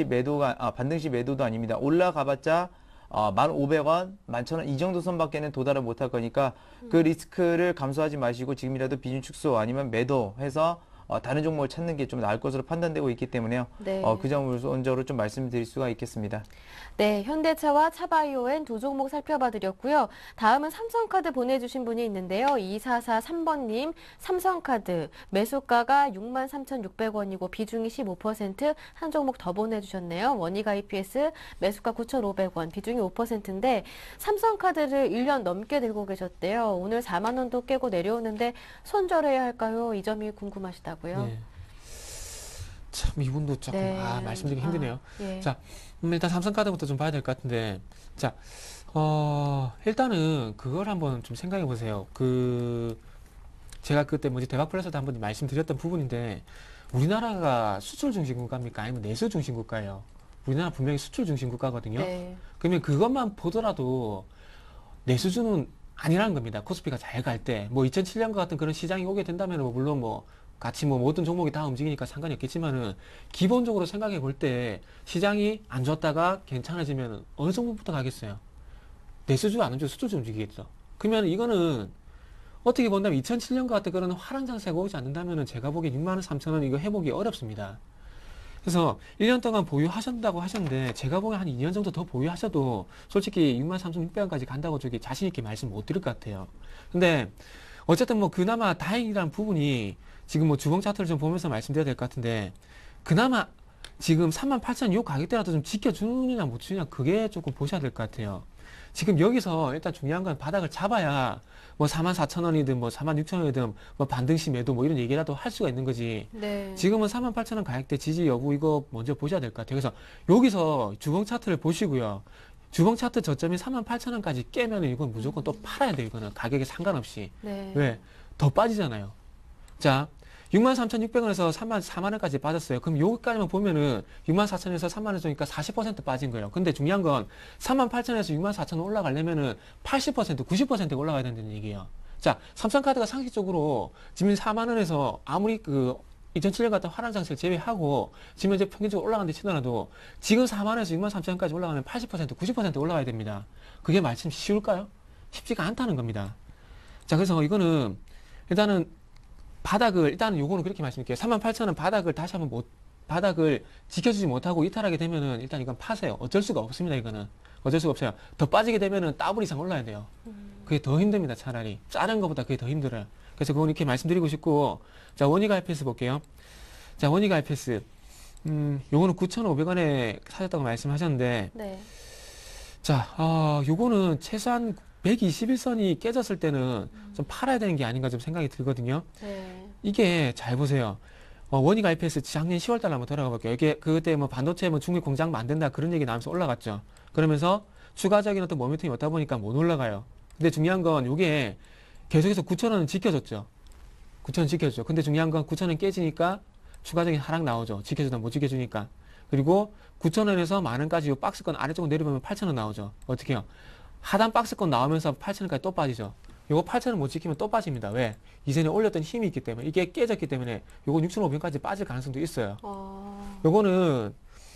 E: 매도도 아닙니다. 올라가봤자 1,500원, 11,000원 이 정도 선밖에는 도달을 못할 거니까 그 리스크를 감수하지 마시고 지금이라도 비중 축소 아니면 매도해서 다른 종목을 찾는 게 좀 나을 것으로 판단되고 있기 때문에요.
A: 네.
E: 그 점을 우선적으로 좀 말씀드릴 수가 있겠습니다.
A: 네, 현대차와 차바이오엔 두 종목 살펴봐 드렸고요. 다음은 삼성카드 보내주신 분이 있는데요. 2443번님, 삼성카드 매수가가 63,600원이고 비중이 15%, 한 종목 더 보내주셨네요. 원익 IPS 매수가 9,500원, 비중이 5%인데 삼성카드를 1년 넘게 들고 계셨대요. 오늘 4만 원도 깨고 내려오는데 손절해야 할까요? 이 점이 궁금하시다고요.
C: 네. 참 이분도 조금
A: 네.
C: 말씀드리기 힘드네요.
A: 예.
C: 자, 일단 삼성카드부터 좀 봐야 될 것 같은데, 자, 일단은 그걸 한번 좀 생각해 보세요. 제가 그때 뭐지 대박 플러스도 한번 말씀드렸던 부분인데, 우리나라가 수출 중심 국가입니까? 아니면 내수 중심 국가예요? 우리나라 분명히 수출 중심 국가거든요.
A: 네.
C: 그러면 그것만 보더라도 내 수준은 아니라는 겁니다. 코스피가 잘 갈 때. 뭐 2007년과 같은 그런 시장이 오게 된다면 물론 같이 모든 종목이 다 움직이니까 상관이 없겠지만은 기본적으로 생각해 볼 때 시장이 안 좋았다가 괜찮아지면 어느 정도부터 가겠어요? 내수주 안 움직이고 수주주 움직이겠죠. 그러면 이거는 어떻게 본다면 2007년과 같은 그런 화랑 장세가 오지 않는다면은 제가 보기엔 6만 3천 원 이거 해보기 어렵습니다. 그래서 1년 동안 보유하신다고 하셨는데 제가 보기엔 한 2년 정도 더 보유하셔도 솔직히 6만 3,600원까지 간다고 저기 자신 있게 말씀 못 드릴 것 같아요. 근데 어쨌든 그나마 다행이라는 부분이 지금 주봉 차트를 좀 보면서 말씀드려야 될 것 같은데 그나마 지금 38,000원 요 가격대라도 좀 지켜주느냐 못 주느냐 그게 조금 보셔야 될 것 같아요. 지금 여기서 일단 중요한 건 바닥을 잡아야 44,000원이든 46,000원이든 반등시 매도 이런 얘기라도 할 수가 있는 거지.
A: 네.
C: 지금은 48,000원 가격대 지지 여부 이거 먼저 보셔야 될 것 같아요. 그래서 여기서 주봉 차트를 보시고요. 주봉 차트 저점이 38,000원까지 깨면 이건 무조건 또 팔아야 돼요. 이거는 가격에 상관없이.
A: 네.
C: 왜? 더 빠지잖아요. 자, 63,600원에서 4만원까지 빠졌어요. 그럼 여기까지만 보면은 64,000원에서 3만원 정도니까 40% 빠진 거예요. 근데 중요한 건 38,000원에서 64,000원 올라가려면은 80%, 90%가 올라가야 된다는 얘기예요. 자, 삼성카드가 상식적으로 지금 4만원에서 아무리 2007년 같은 화랑 장세를 제외하고 지금 현재 평균적으로 올라간다 치더라도 지금 4만원에서 63,000원까지 올라가면 80%, 90% 올라가야 됩니다. 그게 말씀 쉬울까요? 쉽지가 않다는 겁니다. 자, 그래서 이거는 일단은 일단은 요거는 그렇게 말씀드릴게요. 38,000원 바닥을 다시 한번 바닥을 지켜주지 못하고 이탈하게 되면은 일단 이건 파세요. 어쩔 수가 없습니다, 이거는. 어쩔 수가 없어요. 더 빠지게 되면은 더블 이상 올라야 돼요. 그게 더 힘듭니다, 차라리. 자른 것보다 그게 더 힘들어요. 그래서 그건 이렇게 말씀드리고 싶고, 자, 원익 IPS 볼게요. 자, 원익 IPS. 요거는 9,500원에 사셨다고 말씀하셨는데,
A: 네.
C: 자, 요거는 최소한 121선이 깨졌을 때는 좀 팔아야 되는 게 아닌가 좀 생각이 들거든요.
A: 네.
C: 이게 잘 보세요. 원익 IPS 작년 10월달 한번 돌아가 볼게요. 이게 그때 반도체 중국 공장 만든다 그런 얘기 나오면서 올라갔죠. 그러면서 추가적인 어떤 모멘텀이 왔다 보니까 못 올라가요. 근데 중요한 건 이게 계속해서 9,000원은 지켜줬죠. 9,000원 지켜줬죠. 근데 중요한 건 9,000원 깨지니까 추가적인 하락 나오죠. 지켜주다 못 지켜주니까. 그리고 9,000원에서 만원까지 이 박스권 아래쪽으로 내려보면 8,000원 나오죠. 어떻게 해요? 하단 박스권 나오면서 8,000원까지 또 빠지죠. 요거 8,000원 못 지키면 또 빠집니다. 왜? 이전에 올렸던 힘이 있기 때문에 이게 깨졌기 때문에 요거 6,500원까지 빠질 가능성도 있어요. 요거는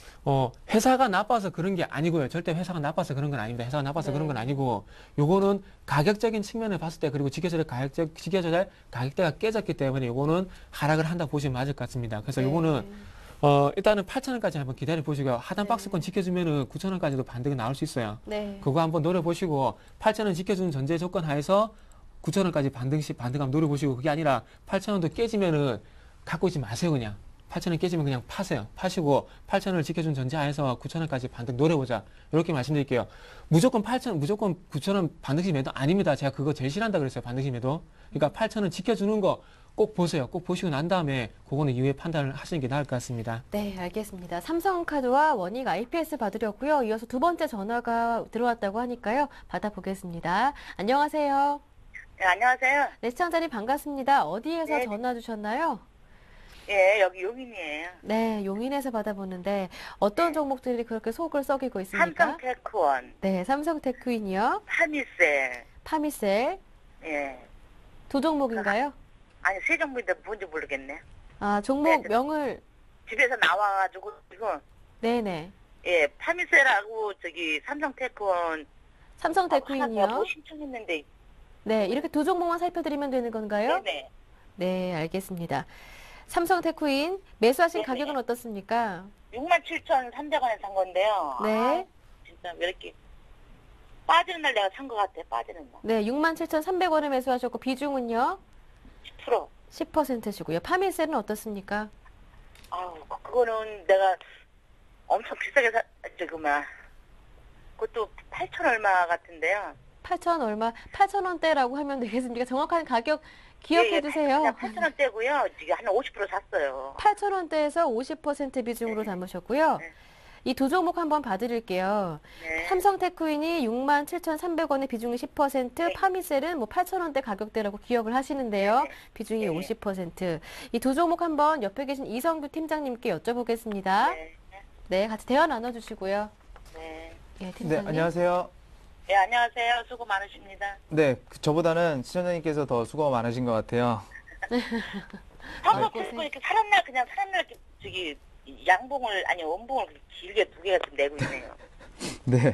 C: 회사가 나빠서 그런 게 아니고요. 절대 회사가 나빠서 그런 건 아닙니다. 회사가 나빠서
A: 네.
C: 그런 건 아니고 요거는 가격적인 측면을 봤을 때 그리고 지켜져야 될 가격대가 깨졌기 때문에 요거는 하락을 한다 보시면 맞을 것 같습니다. 그래서
A: 네.
C: 요거는 일단은 8,000원까지 한번 기다려 보시고요. 하단
A: 네.
C: 박스권 지켜주면은 9,000원까지도 반등이 나올 수 있어요.
A: 네.
C: 그거 한번 노려보시고 8,000원 지켜주는 전제 조건 하에서 9,000원까지 반등감 노려보시고 그게 아니라 8,000원도 깨지면은 갖고 있지 마세요. 그냥 8,000원 깨지면 그냥 파세요. 파시고 8,000원을 지켜준 전제 하에서 9,000원까지 반등 노려보자. 이렇게 말씀드릴게요. 무조건 9,000원 반등시 매도 아닙니다. 제가 그거 제일 싫어한다 그랬어요. 반등시 매도. 그러니까 8,000원 지켜주는 거 꼭 보세요. 꼭 보시고 난 다음에 그거는 이후에 판단을 하시는 게 나을 것 같습니다.
A: 네, 알겠습니다. 삼성카드와 원익 IPS 받으렸고요. 이어서 두 번째 전화가 들어왔다고 하니까요. 받아보겠습니다. 안녕하세요.
F: 네, 안녕하세요.
A: 네, 시청자님 반갑습니다. 어디에서
F: 네.
A: 전화 주셨나요?
F: 예, 여기 용인이에요.
A: 네, 용인에서 받아보는데 어떤 종목들이 그렇게 속을 썩이고 있습니까?
F: 삼성테크원,
A: 네, 삼성테크인이요.
F: 파미셀,
A: 파미셀.
F: 예.
A: 두 종목인가요?
F: 아니, 세 종목인데 뭔지 모르겠네.
A: 아, 종목 명을.
F: 집에서 나와가지고, 지금,
A: 네네.
F: 예, 파미셀하고 삼성테크원.
A: 삼성테크인이요.
F: 뭐 신청했는데.
A: 네, 이렇게 두 종목만 살펴드리면 되는 건가요?
F: 네네.
A: 네, 알겠습니다. 삼성 테크인 매수하신
F: 네네.
A: 가격은 어떻습니까?
F: 67,300원에 산 건데요.
A: 네.
F: 아, 진짜 왜 이렇게 빠지는 날 내가 산 것 같아. 빠지는 날.
A: 네, 67,300원에 매수하셨고 비중은요?
F: 10%.
A: 10%시고요. 파밀셀은 어떻습니까?
F: 아우, 그거는 내가 엄청 비싸게 뭐야. 그것도 8천 얼마 같은데요.
A: 8천 얼마? 8,000원대라고 하면 되겠습니까? 정확한 가격 기억해 주세요.
F: 그냥 8,000원대고요. 지금 한 50% 샀어요.
A: 8,000원대에서 50% 비중으로 담으셨고요.
F: 네.
A: 이 두 종목 한번 봐드릴게요.
F: 네.
A: 삼성테크인이 67,300원에 비중이 10%,
F: 네.
A: 파미셀은 뭐 8,000원대 가격대라고 기억을 하시는데요.
F: 네.
A: 비중이
F: 네.
A: 50%. 이 두 종목 한번 옆에 계신 이성규 팀장님께 여쭤보겠습니다.
F: 네.
A: 네, 같이 대화 나눠주시고요.
F: 네.
A: 예,
E: 네,
A: 팀장님.
E: 안녕하세요.
F: 네, 안녕하세요. 수고 많으십니다.
E: 네, 저보다는 시청자님께서 더 수고가 많으신 것 같아요.
F: 평소
A: 아이고,
F: 그리고 이렇게 사람날 이렇게 저기 양봉을 아니 원봉을 그렇게 길게 두 개가 좀 내고 있네요.
E: 네.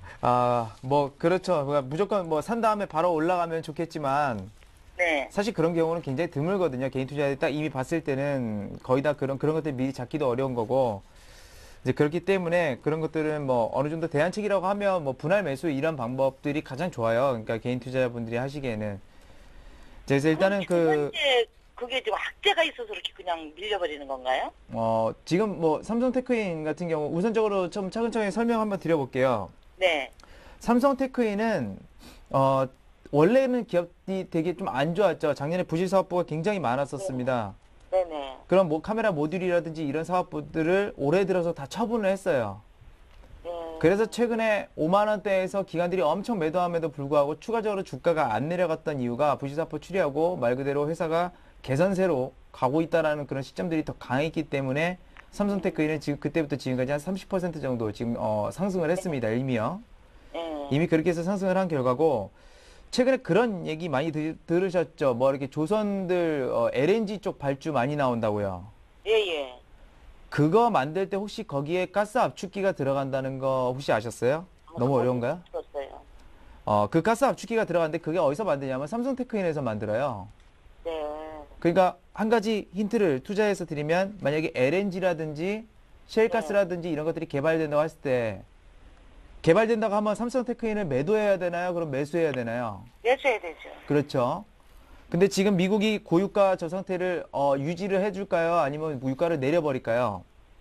E: 뭐 그렇죠. 그러니까 무조건 뭐 산 다음에 바로 올라가면 좋겠지만
F: 네.
E: 사실 그런 경우는 굉장히 드물거든요. 개인 투자에 딱 이미 봤을 때는 거의 다 그런 것들 미리 잡기도 어려운 거고 이제 그렇기 때문에 그런 것들은 뭐 어느 정도 대안책이라고 하면 뭐 분할 매수 이런 방법들이 가장 좋아요. 그러니까 개인 투자자분들이 하시기에는. 그래서 일단은
F: 현재 그게 지금 학제가 있어서 이렇게 그냥 밀려버리는 건가요?
E: 지금 뭐 삼성테크인 같은 경우 우선적으로 좀 차근차근히 설명 한번 드려볼게요.
F: 네.
E: 삼성테크인은 원래는 기업이 되게 좀 안 좋았죠. 작년에 부실 사업부가 굉장히 많았었습니다.
F: 네네.
E: 그런 뭐 카메라 모듈이라든지 이런 사업부들을 올해 들어서 다 처분을 했어요.
F: 네.
E: 그래서 최근에 5만 원대에서 기관들이 엄청 매도함에도 불구하고 추가적으로 주가가 안 내려갔던 이유가 부실 사업부 추리하고 말 그대로 회사가 개선세로 가고 있다라는 그런 시점들이 더 강했기 때문에 삼성테크인은 지금 그때부터 지금까지 한 30% 정도 지금 상승을 했습니다. 이미요.
F: 네.
E: 이미 그렇게 해서 상승을 한 결과고 최근에 그런 얘기 많이 들으셨죠? 뭐 이렇게 조선들 LNG 쪽 발주 많이 나온다고요.
F: 예예.
E: 그거 만들 때 혹시 거기에 가스 압축기가 들어간다는 거 혹시 아셨어요? 너무 어려운가요?
F: 들었어요.
E: 그 가스 압축기가 들어가는데 그게 어디서 만드냐면 삼성테크인에서 만들어요.
F: 네.
E: 그러니까 한 가지 힌트를 투자해서 드리면 만약에 LNG라든지 셰일가스라든지 이런 것들이 개발된다고 했을 때 개발된다고 하면 삼성테크인을 매도해야 되나요? 그럼 매수해야 되나요?
F: 매수해야 되죠.
E: 그렇죠. 근데 지금 미국이 고유가 저 상태를 유지를 해줄까요? 아니면 유가를 내려버릴까요?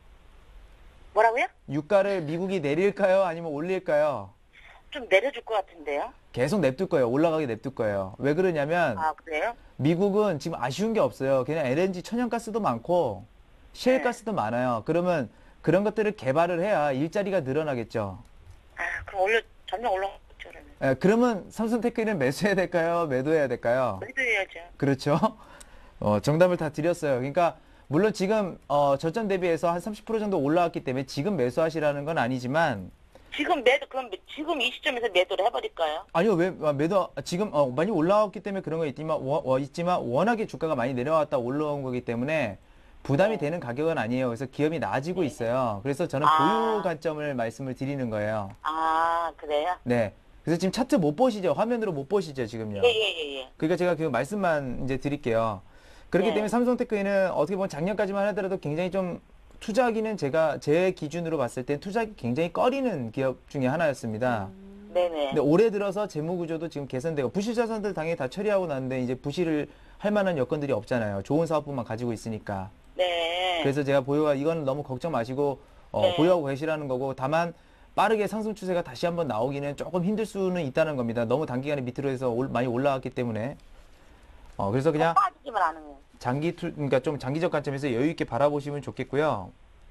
F: 뭐라고요?
E: 유가를 미국이 내릴까요? 아니면 올릴까요?
F: 좀 내려줄 것 같은데요?
E: 계속 냅둘 거예요. 올라가게 냅둘 거예요. 왜 그러냐면
F: 아 그래요?
E: 미국은 지금 아쉬운 게 없어요. 그냥 LNG 천연가스도 많고 셰일가스도 많아요. 그러면 그런 것들을 개발을 해야 일자리가 늘어나겠죠.
F: 아 그럼 전면 올라갔죠 그러면.
E: 그러면 삼성테크인은 매수해야 될까요? 매도해야 될까요?
F: 매도해야죠.
E: 그렇죠. 정답을 다 드렸어요. 그러니까 물론 지금 저점 대비해서 한 30% 정도 올라왔기 때문에 지금 매수하시라는 건 아니지만
F: 지금 그럼 지금 이 시점에서 매도를 해버릴까요?
E: 아니요, 왜 매도 지금 많이 올라왔기 때문에 그런 거 있지만 워낙에 주가가 많이 내려왔다 올라온 거기 때문에 부담이 되는 가격은 아니에요. 그래서 기업이 나아지고 있어요. 그래서 저는 보유 관점을 말씀을 드리는 거예요.
F: 아 그래요?
E: 네. 그래서 지금 차트 못 보시죠? 화면으로 못 보시죠, 지금요?
F: 예예예.
E: 그러니까 제가 그 말씀만 이제 드릴게요. 그렇기
F: 네.
E: 때문에 삼성테크인은 어떻게 보면 작년까지만 하더라도 굉장히 좀 투자하기는 제 기준으로 봤을 땐 투자하기 굉장히 꺼리는 기업 중에 하나였습니다.
F: 네네.
E: 근데 올해 들어서 재무 구조도 지금 개선되고 부실 자산들 당연히 다 처리하고 났는데 이제 부실을 할 만한 여건들이 없잖아요. 좋은 사업부만 가지고 있으니까.
F: 네.
E: 그래서 제가 이건 너무 걱정 마시고
F: 네.
E: 보유하고 계시라는 거고 다만 빠르게 상승 추세가 다시 한번 나오기는 조금 힘들 수는 있다는 겁니다. 너무 단기간에 밑으로 해서 많이 올라왔기 때문에. 그래서 그냥
F: 빠지지만 않으면.
E: 그러니까 좀 장기적 관점에서 여유 있게 바라보시면 좋겠고요.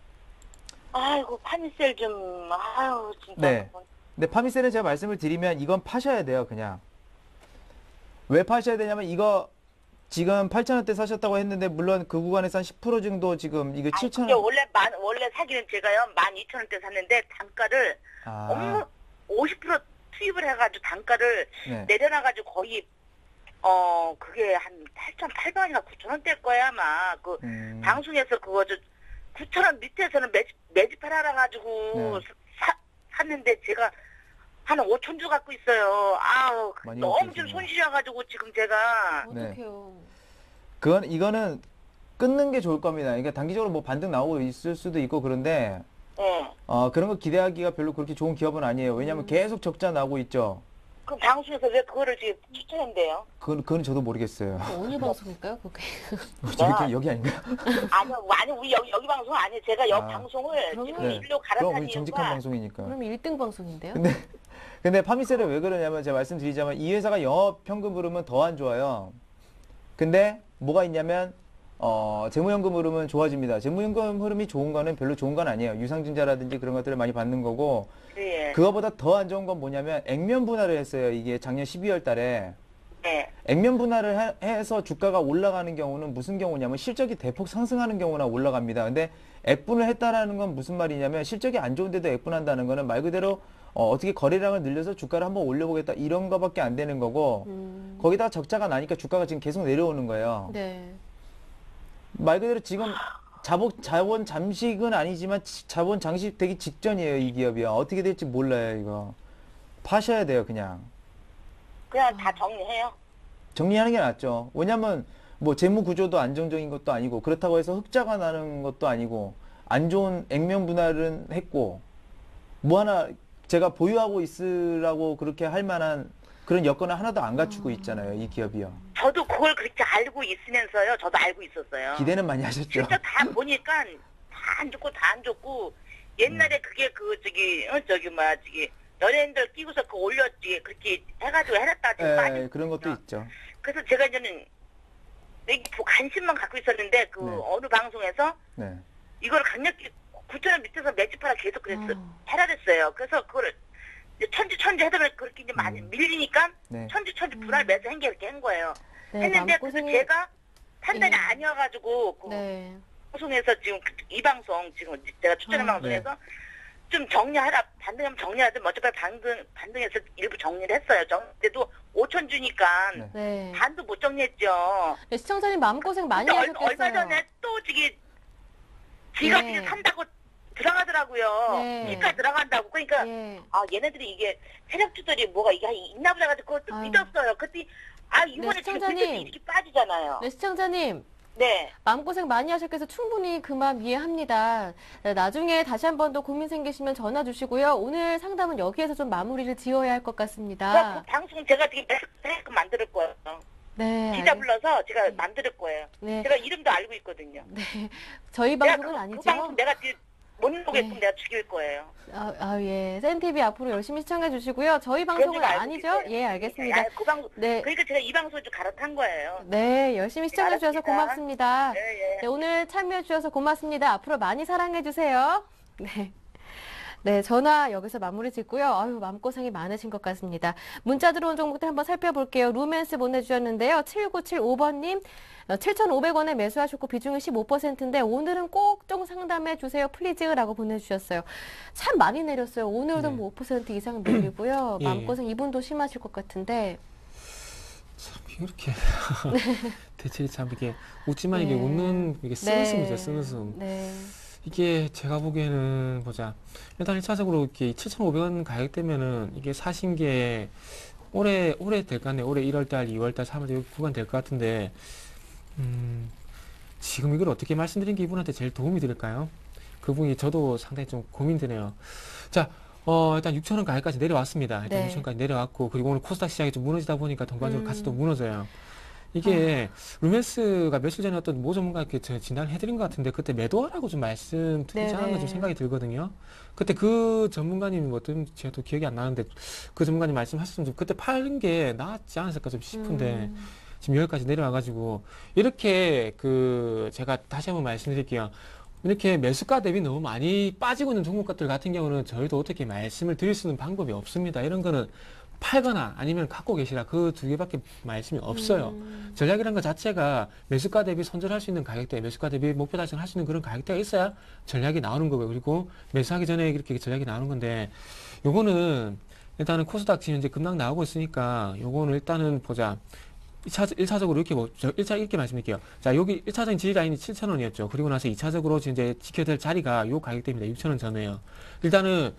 F: 아이고 파미셀 좀 아유 진짜.
E: 네. 근데 파미셀은 제가 말씀을 드리면 이건 파셔야 돼요, 그냥. 왜 파셔야 되냐면 이거 지금 8,000원대 사셨다고 했는데 물론 그 구간에서 한 10% 정도 지금 이거 7,000원.
F: 원래 사기는 제가요 12,000원대 샀는데 단가를 50% 투입을 해가지고 단가를
E: 네.
F: 내려놔가지고 거의 그게 한 8,800원이나 9,000원대일 거야 아마 그 방송에서 그거 9,000원 밑에서는 매집하라 가지고
E: 네.
F: 샀는데 제가 한 5,000주 갖고 있어요. 아우
E: 많이
F: 너무
E: 갖고
F: 좀
E: 계시네요.
F: 손실해가지고 지금 제가
E: 네.
A: 어떡해요.
E: 이거는 끊는 게 좋을 겁니다. 그러니까 단기적으로 뭐 반등 나오고 있을 수도 있고 그런데
F: 예.
E: 그런 거 기대하기가 별로 그렇게 좋은 기업은 아니에요. 왜냐하면 계속 적자 나고 있죠.
F: 그럼 방송에서 왜 그거를 지금 추천한대요?
E: 그건 저도 모르겠어요.
A: 오늘 방송일까요? 그게.
E: 여기 아닌가?
F: 아니 우리 여기 방송 아니에요. 제가 여기 방송을
A: 그러면-
F: 지금
E: 네.
F: 일로
E: 그럼
F: 갈아탄
E: 우리 정직한
F: 이유가
E: 방송이니까.
A: 그럼 1등 방송인데요?
E: 근데 파미셀은 왜 그러냐면 제가 말씀드리자면 이 회사가 영업 현금 흐름은 더 안 좋아요. 근데 뭐가 있냐면 재무현금 흐름은 좋아집니다. 재무현금 흐름이 좋은 거는 별로 좋은 건 아니에요. 유상증자라든지 그런 것들을 많이 받는 거고
F: 예.
E: 그거보다 더 안 좋은 건 뭐냐면 액면 분할을 했어요. 이게 작년 12월 달에.
F: 예.
E: 액면 분할을 해서 주가가 올라가는 경우는 무슨 경우냐면 실적이 대폭 상승하는 경우나 올라갑니다. 근데 액분을 했다라는 건 무슨 말이냐면 실적이 안 좋은데도 액분한다는 거는 말 그대로 어떻게 거래량을 늘려서 주가를 한번 올려보겠다 이런 거밖에 안 되는 거고 거기다가 적자가 나니까 주가가 지금 계속 내려오는 거예요.
A: 네.
E: 말 그대로 지금 자본 잠식은 아니지만 자본 장식되기 직전이에요. 이 기업이요. 어떻게 될지 몰라요. 이거 파셔야 돼요. 그냥
F: 다 정리해요.
E: 정리하는 게 낫죠. 왜냐면 뭐 재무 구조도 안정적인 것도 아니고 그렇다고 해서 흑자가 나는 것도 아니고 안 좋은 액면 분할은 했고 뭐 하나 제가 보유하고 있으라고 그렇게 할 만한 그런 여건을 하나도 안 갖추고 있잖아요. 이 기업이요.
F: 저도 그걸 그렇게 알고 있으면서요. 저도 알고 있었어요.
E: 기대는 많이 하셨죠.
F: 진짜 다 보니까 다 안 좋고 옛날에 그게 연예인들 끼고서 그 올렸지 그렇게 해가지고 해놨다 지금
E: 예,
F: 빠진
E: 그런 것도
F: 거거든요.
E: 있죠.
F: 그래서 제가 이제는 관심만 갖고 있었는데 그
E: 네.
F: 어느 방송에서
E: 네.
F: 이걸 강력히 9,000원 밑에서 매집하라 계속 해라
A: 아.
F: 그랬어요. 그래서 그거를 이제 천지 하다가 그렇게 이제 많이 밀리니까
E: 네.
F: 천지 분할 매수 한 게 이렇게 한 거예요.
A: 네,
F: 했는데 그래서
A: 마음고생이-
F: 제가 판단이
A: 예.
F: 아니어가지고 그
A: 네.
F: 방송에서 지금 이 방송 지금 내가 추천한 방송에서 좀 정리하라 반등하면 정리하든 어차피 반등해서 일부 정리를 했어요. 그래도 5천 주니까
E: 네.
A: 네.
F: 반도 못 정리했죠.
A: 네, 시청자님 마음고생 많이
F: 근데
A: 하셨겠어요.
F: 얼마 전에 또 지가
A: 네.
F: 지금 산다고 들어가더라고요.
A: 네.
F: 기가 들어간다고. 그러니까
A: 예.
F: 얘네들이 이게 세력주들이 뭐가 이게 있나 보다 가지고 그것도
A: 아유.
F: 믿었어요. 그때 이번에 지금
A: 시청자님.
F: 밑에서 이렇게 빠지잖아요.
A: 네, 시청자님.
F: 네.
A: 마음고생 많이 하셨겠어서 충분히 그 마음 이해합니다. 네, 나중에 다시 한 번 더 고민 생기시면 전화 주시고요. 오늘 상담은 여기에서 좀 마무리를 지어야 할 것 같습니다.
F: 그러니까 그 방송 제가 지금 만들 거예요.
A: 네.
F: 기자 불러서 제가 만들 거예요.
A: 네.
F: 제가 이름도 알고 있거든요.
A: 네. 저희
F: 내가
A: 방송은
F: 그
A: 아니죠?
F: 방송 내가 못 오게끔
A: 네.
F: 내가 죽일 거예요.
A: 예. 센TV 앞으로 열심히 시청해 주시고요. 저희 방송은
F: 그런 줄 알고
A: 아니죠?
F: 있어요.
A: 예, 알겠습니다.
F: 그 방송
A: 네.
F: 그러니까 제가 이 방송을 좀 갈아탄 거예요.
A: 네, 열심히 시청해 주셔서
F: 알았습니다.
A: 고맙습니다.
F: 네, 예.
A: 네, 오늘 참여해 주셔서 고맙습니다. 앞으로 많이 사랑해 주세요. 네. 네, 전화 여기서 마무리 짓고요. 아유, 마음고생이 많으신 것 같습니다. 문자 들어온 종목들 한번 살펴볼게요. 루멘스 보내주셨는데요. 7975번님, 7,500원에 매수하셨고 비중이 15%인데 오늘은 꼭 좀 상담해 주세요. 플리즈라고 보내주셨어요. 참 많이 내렸어요. 오늘도
C: 네.
A: 뭐 5% 이상 내리고요.
C: 예.
A: 마음고생 이분도 심하실 것 같은데.
C: 참 이렇게 대체 참 이게 웃지만 이게
A: 네.
C: 웃는 이게 쓰는 숨이죠. 쓰는 숨.
A: 네.
C: 이게 제가 보기에는 보자. 일단 1차적으로 이렇게 7,500원 가격대면은 이게 사신 게 올해 될 거 같네요. 올해 1월달, 2월달, 3월달 구간 될 것 같은데 지금 이걸 어떻게 말씀드린 게 이분한테 제일 도움이 될까요? 그 부분이 저도 상당히 좀 고민되네요. 자, 일단 6,000원 가격까지 내려왔습니다. 일단
A: 네.
C: 6,000원까지 내려왔고 그리고 오늘 코스닥 시장이 좀 무너지다 보니까 동반적으로 가치도 무너져요.
A: 아.
C: 이게 루멘스가 며칠 전에 어떤 모 전문가께 제가 진단을 해드린 것 같은데 그때 매도하라고 좀 말씀드리지 않았나
A: 네네.
C: 좀 생각이 들거든요. 그때 그 전문가님이 뭐 어떤 제가 또 기억이 안 나는데 그 전문가님 말씀하셨으면 좀 그때 파는 게 낫지 않았을까 좀 싶은데 지금 여기까지 내려와가지고 이렇게 제가 다시 한번 말씀드릴게요. 이렇게 매수가 대비 너무 많이 빠지고 있는 종목들 같은 경우는 저희도 어떻게 말씀을 드릴 수 있는 방법이 없습니다. 이런 거는 팔거나 아니면 갖고 계시라 그 두 개밖에 말씀이 없어요. 전략이라는 것 자체가 매수가 대비 손절할 수 있는 가격대, 매수가 대비 목표 달성할 수 있는 그런 가격대가 있어야 전략이 나오는 거고요. 그리고 매수하기 전에 이렇게 전략이 나오는 건데 요거는 일단은 코스닥 지금 이제 급락 나오고 있으니까 요거는 일단은 보자. 1차적으로 이렇게 말씀드릴게요. 자, 여기 1차적인 지지 라인이 7,000원이었죠. 그리고 나서 2차적으로 지금 이제 지켜야 될 자리가 요 가격대입니다. 6,000원 전후에요. 일단은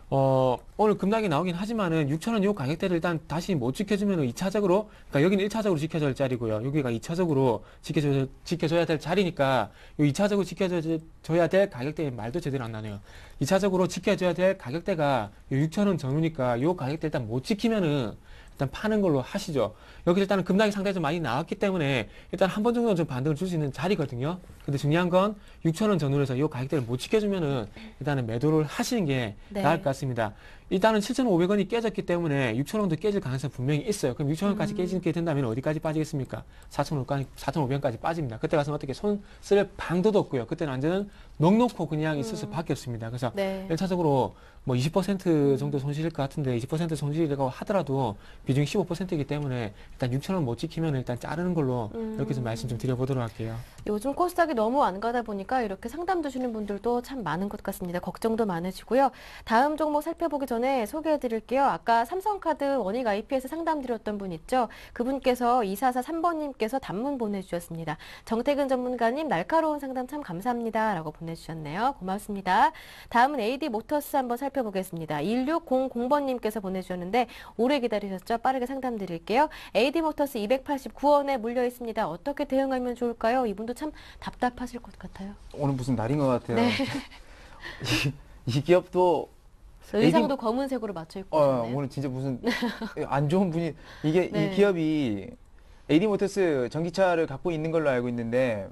C: 오늘 급락이 나오긴 하지만은 6,000원 요 가격대를 일단 다시 못 지켜주면은 2차적으로, 그러니까 여기는 1차적으로 지켜줘야 할 자리고요. 여기가 2차적으로 지켜줘야 될 자리니까 요 2차적으로 지켜줘야 될 가격대 말도 제대로 안 나네요. 2차적으로 지켜줘야 될 가격대가 요 6,000원 전후니까 요 가격대 일단 못 지키면은 일단 파는 걸로 하시죠. 여기 일단은 급락이 상당히 좀 많이 나왔기 때문에 일단 한 번 정도는 좀 반등을 줄 수 있는 자리거든요. 근데 중요한 건 6,000원 전후에서 이 가격대를 못 지켜주면은 일단은 매도를 하시는 게
A: 네.
C: 나을 것 같습니다. 일단은 7,500원이 깨졌기 때문에 6,000원도 깨질 가능성이 분명히 있어요. 그럼 6,000원까지 깨지게 된다면 어디까지 빠지겠습니까? 4,500원까지 빠집니다. 그때 가서 어떻게 손 쓸 방도도 없고요. 그때는 완전히 넉넉고 그냥 있을 수밖에 없습니다. 그래서
A: 네.
C: 1차적으로 뭐 20% 정도 손실일 것 같은데 20% 손실이라고 하더라도 비중이 15%이기 때문에 일단 6,000원 못 지키면 일단 자르는 걸로 이렇게 좀 말씀 좀 드려보도록 할게요.
A: 요즘 코스닥이 너무 안 가다 보니까 이렇게 상담 주시는 분들도 참 많은 것 같습니다. 걱정도 많으시고요. 다음 종목 살펴보기 전에 소개해 드릴게요. 아까 삼성카드 원익 IP에서 상담 드렸던 분 있죠? 그분께서 2443번님께서 단문 보내주셨습니다. 정태근 전문가님 날카로운 상담 참 감사합니다. 라고 보내주셨네요. 고맙습니다. 다음은 AD모터스 한번 살펴보겠습니다. 1600번님께서 보내주셨는데 오래 기다리셨죠? 빠르게 상담 드릴게요. AD모터스 289원에 물려 있습니다. 어떻게 대응하면 좋을까요? 이분도 참 답답하실 것 같아요.
E: 오늘 무슨 날인 것 같아요.
A: 네.
E: 이 기업도
A: 의상도 검은색으로 맞춰 입고 오셨네요.
E: 오늘 진짜 무슨 안 좋은 분이 이게
A: 네.
E: 이 기업이 AD모터스 전기차를 갖고 있는 걸로 알고 있는데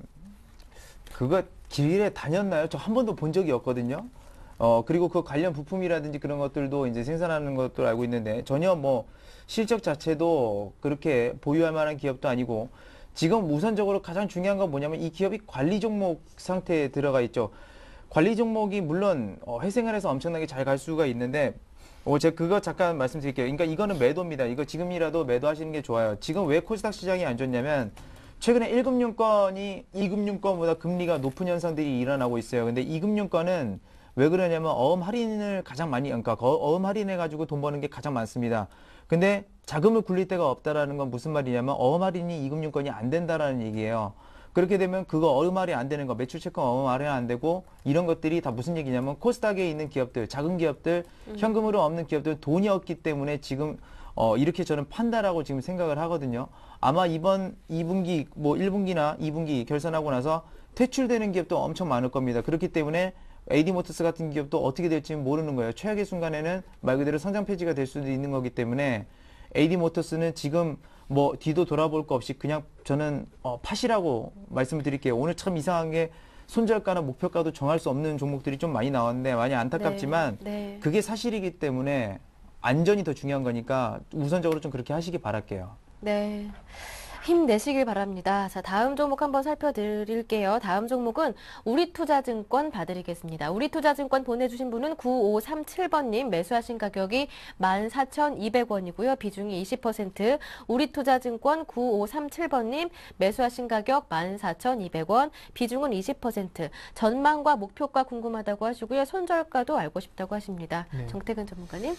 E: 그거 길에 다녔나요? 저 한 번도 본 적이 없거든요. 그리고 그 관련 부품이라든지 그런 것들도 이제 생산하는 것도 알고 있는데 전혀 뭐 실적 자체도 그렇게 보유할 만한 기업도 아니고 지금 우선적으로 가장 중요한 건 뭐냐면 이 기업이 관리 종목 상태에 들어가 있죠. 관리 종목이 물론 회생을 해서 엄청나게 잘 갈 수가 있는데 제가 그거 잠깐 말씀드릴게요. 그러니까 이거는 매도입니다. 이거 지금이라도 매도하시는 게 좋아요. 지금 왜 코스닥 시장이 안 좋냐면 최근에 1금융권이 2금융권보다 금리가 높은 현상들이 일어나고 있어요. 근데 2금융권은 왜 그러냐면 어음 할인을 가장 많이, 그러니까 어음 할인해가지고 돈 버는 게 가장 많습니다. 근데 자금을 굴릴 데가 없다라는 건 무슨 말이냐면 어음 할인이 2금융권이 안 된다라는 얘기예요. 그렇게 되면 그거 어음 할인 안 되는 거, 매출 채권 어음 할인 안 되고 이런 것들이 다 무슨 얘기냐면 코스닥에 있는 기업들, 작은 기업들, 현금으로 없는 기업들 돈이 없기 때문에 지금 이렇게 저는 판다라고 지금 생각을 하거든요. 아마 이번 2분기, 뭐 1분기나 2분기 결산하고 나서 퇴출되는 기업도 엄청 많을 겁니다. 그렇기 때문에 AD모터스 같은 기업도 어떻게 될지는 모르는 거예요. 최악의 순간에는 말 그대로 성장 폐지가 될 수도 있는 거기 때문에 AD모터스는 지금 뭐 뒤도 돌아볼 거 없이 그냥 저는 팟이라고 말씀을 드릴게요. 오늘 참 이상한 게 손절가나 목표가도 정할 수 없는 종목들이 좀 많이 나왔는데 많이 안타깝지만
A: 네.
E: 그게 사실이기 때문에 안전이 더 중요한 거니까 우선적으로 좀 그렇게 하시기 바랄게요.
A: 네. 힘내시길 바랍니다. 자, 다음 종목 한번 살펴드릴게요. 다음 종목은 우리투자증권 봐드리겠습니다. 우리투자증권 보내주신 분은 9537번님, 매수하신 가격이 14,200원이고요. 비중이 20%. 우리투자증권 9537번님, 매수하신 가격 14,200원, 비중은 20%. 전망과 목표가 궁금하다고 하시고요. 손절가도 알고 싶다고 하십니다.
C: 네.
A: 정태근 전문가님.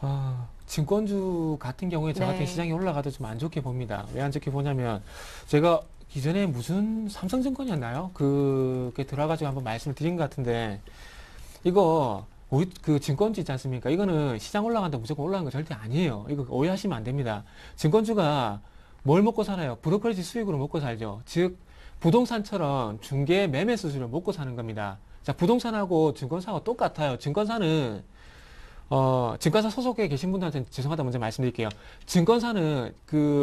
C: 증권주 같은 경우에 저 같은
A: 네.
C: 시장이 올라가도 좀 안 좋게 봅니다. 왜 안 좋게 보냐면 제가 기존에 무슨 삼성증권이었나요? 그게 들어가지고 한번 말씀을 드린 것 같은데 이거 그 증권주 있지 않습니까? 이거는 시장 올라간다 무조건 올라가는 거 절대 아니에요. 이거 오해하시면 안 됩니다. 증권주가 뭘 먹고 살아요? 브로커리지 수익으로 먹고 살죠. 즉 부동산처럼 중개 매매 수수료 먹고 사는 겁니다. 자, 부동산하고 증권사하고 똑같아요. 증권사는 증권사 소속에 계신 분들한테는 죄송하다 먼저 말씀드릴게요. 증권사는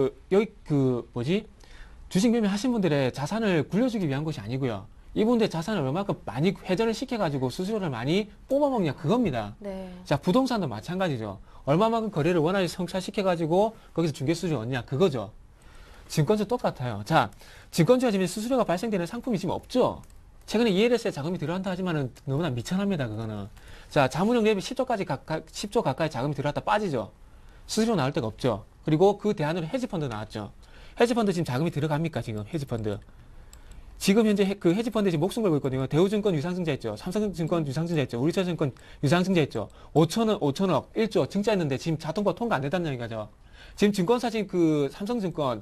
C: 주식 매매 하신 분들의 자산을 굴려주기 위한 것이 아니고요. 이분들의 자산을 얼마큼 많이 회전을 시켜가지고 수수료를 많이 뽑아먹냐 그겁니다.
A: 네.
C: 자, 부동산도 마찬가지죠. 얼마만큼 거래를 원활히 성사시켜가지고 거기서 중개 수수료 얻냐 그거죠. 증권주 똑같아요. 자, 증권주가 지금 수수료가 발생되는 상품이 지금 없죠. 최근에 ELS에 자금이 들어간다 하지만은 너무나 미천합니다, 그거는. 자, 자문형 대비 10조 가까이 자금이 들어갔다 빠지죠. 수수료 나올 데가 없죠. 그리고 그 대안으로 헤지펀드 나왔죠. 헤지펀드 지금 자금이 들어갑니까, 지금 헤지펀드. 지금 현재 그 헤지펀드에 지금 목숨 걸고 있거든요. 대우증권 유상증자 했죠. 삼성증권 유상증자 했죠. 우리투자증권 유상증자 했죠. 5천억, 1조 증자했는데 지금 자동화 통과 안 된다는 얘기죠. 지금 증권사 지금 그 삼성증권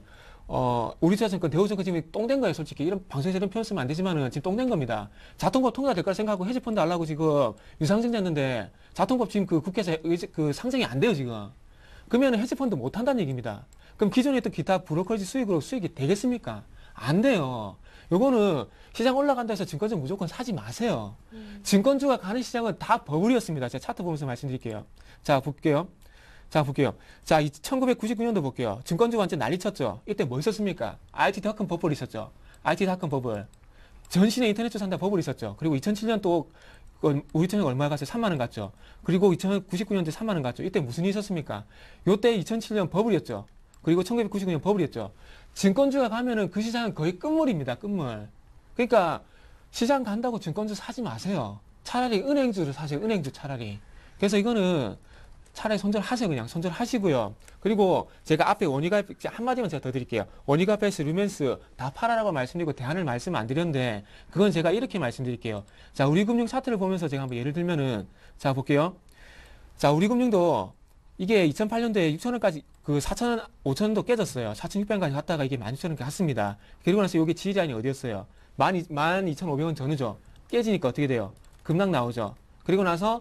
C: 우리투자증권, 대우증권 지금 똥된 거예요, 솔직히. 이런 방송에서 이런 표현 쓰면 안 되지만은 지금 똥된 겁니다. 자통법 통과가 될 거라 생각하고 헤지펀드 하려고 지금 유상증자 했는데 자통법 지금 그 국회에서 그 상정이 안 돼요, 지금. 그러면 헤지펀드 못 한다는 얘기입니다. 그럼 기존에 있던 기타 브로커리지 수익으로 수익이 되겠습니까? 안 돼요. 요거는 시장 올라간다 해서 증권주 무조건 사지 마세요. 증권주가 가는 시장은 다 버블이었습니다. 제가 차트 보면서 말씀드릴게요. 자, 볼게요. 자, 1999년도 볼게요. 증권주가 완전 난리 쳤죠. 이때 뭐 있었습니까? IT 닷컴 버블 있었죠. IT 닷컴 버블. 전신에 인터넷주 산다 버블 있었죠. 그리고 2007년 또 우리 투자증 얼마 갔어요? 3만 원 갔죠. 그리고 2099년도에 3만 원 갔죠. 이때 무슨 일이 있었습니까? 요때 2007년 버블이었죠. 그리고 1999년 버블이었죠. 증권주가 가면은 그 시장은 거의 끝물입니다. 끝물. 그러니까 시장 간다고 증권주 사지 마세요. 차라리 은행주를 사세요. 은행주 차라리. 그래서 이거는 차라리 손절하세요. 그냥 손절하시고요. 그리고 제가 앞에 원익화 한마디만 제가 더 드릴게요. 원익화 패스, 루멘스 다 팔아라고 말씀드리고 대안을 말씀 안 드렸는데 그건 제가 이렇게 말씀드릴게요. 자, 우리금융 차트를 보면서 제가 한번 예를 들면은 자, 볼게요. 자, 우리금융도 이게 2008년도에 6천원까지 그 4천원, 5천원도 깨졌어요. 4,600원까지 갔다가 이게 16,000원까지 갔습니다. 그리고 나서 이게 지지라인이 어디였어요? 12,500원 전후죠. 깨지니까 어떻게 돼요? 급락 나오죠. 그리고 나서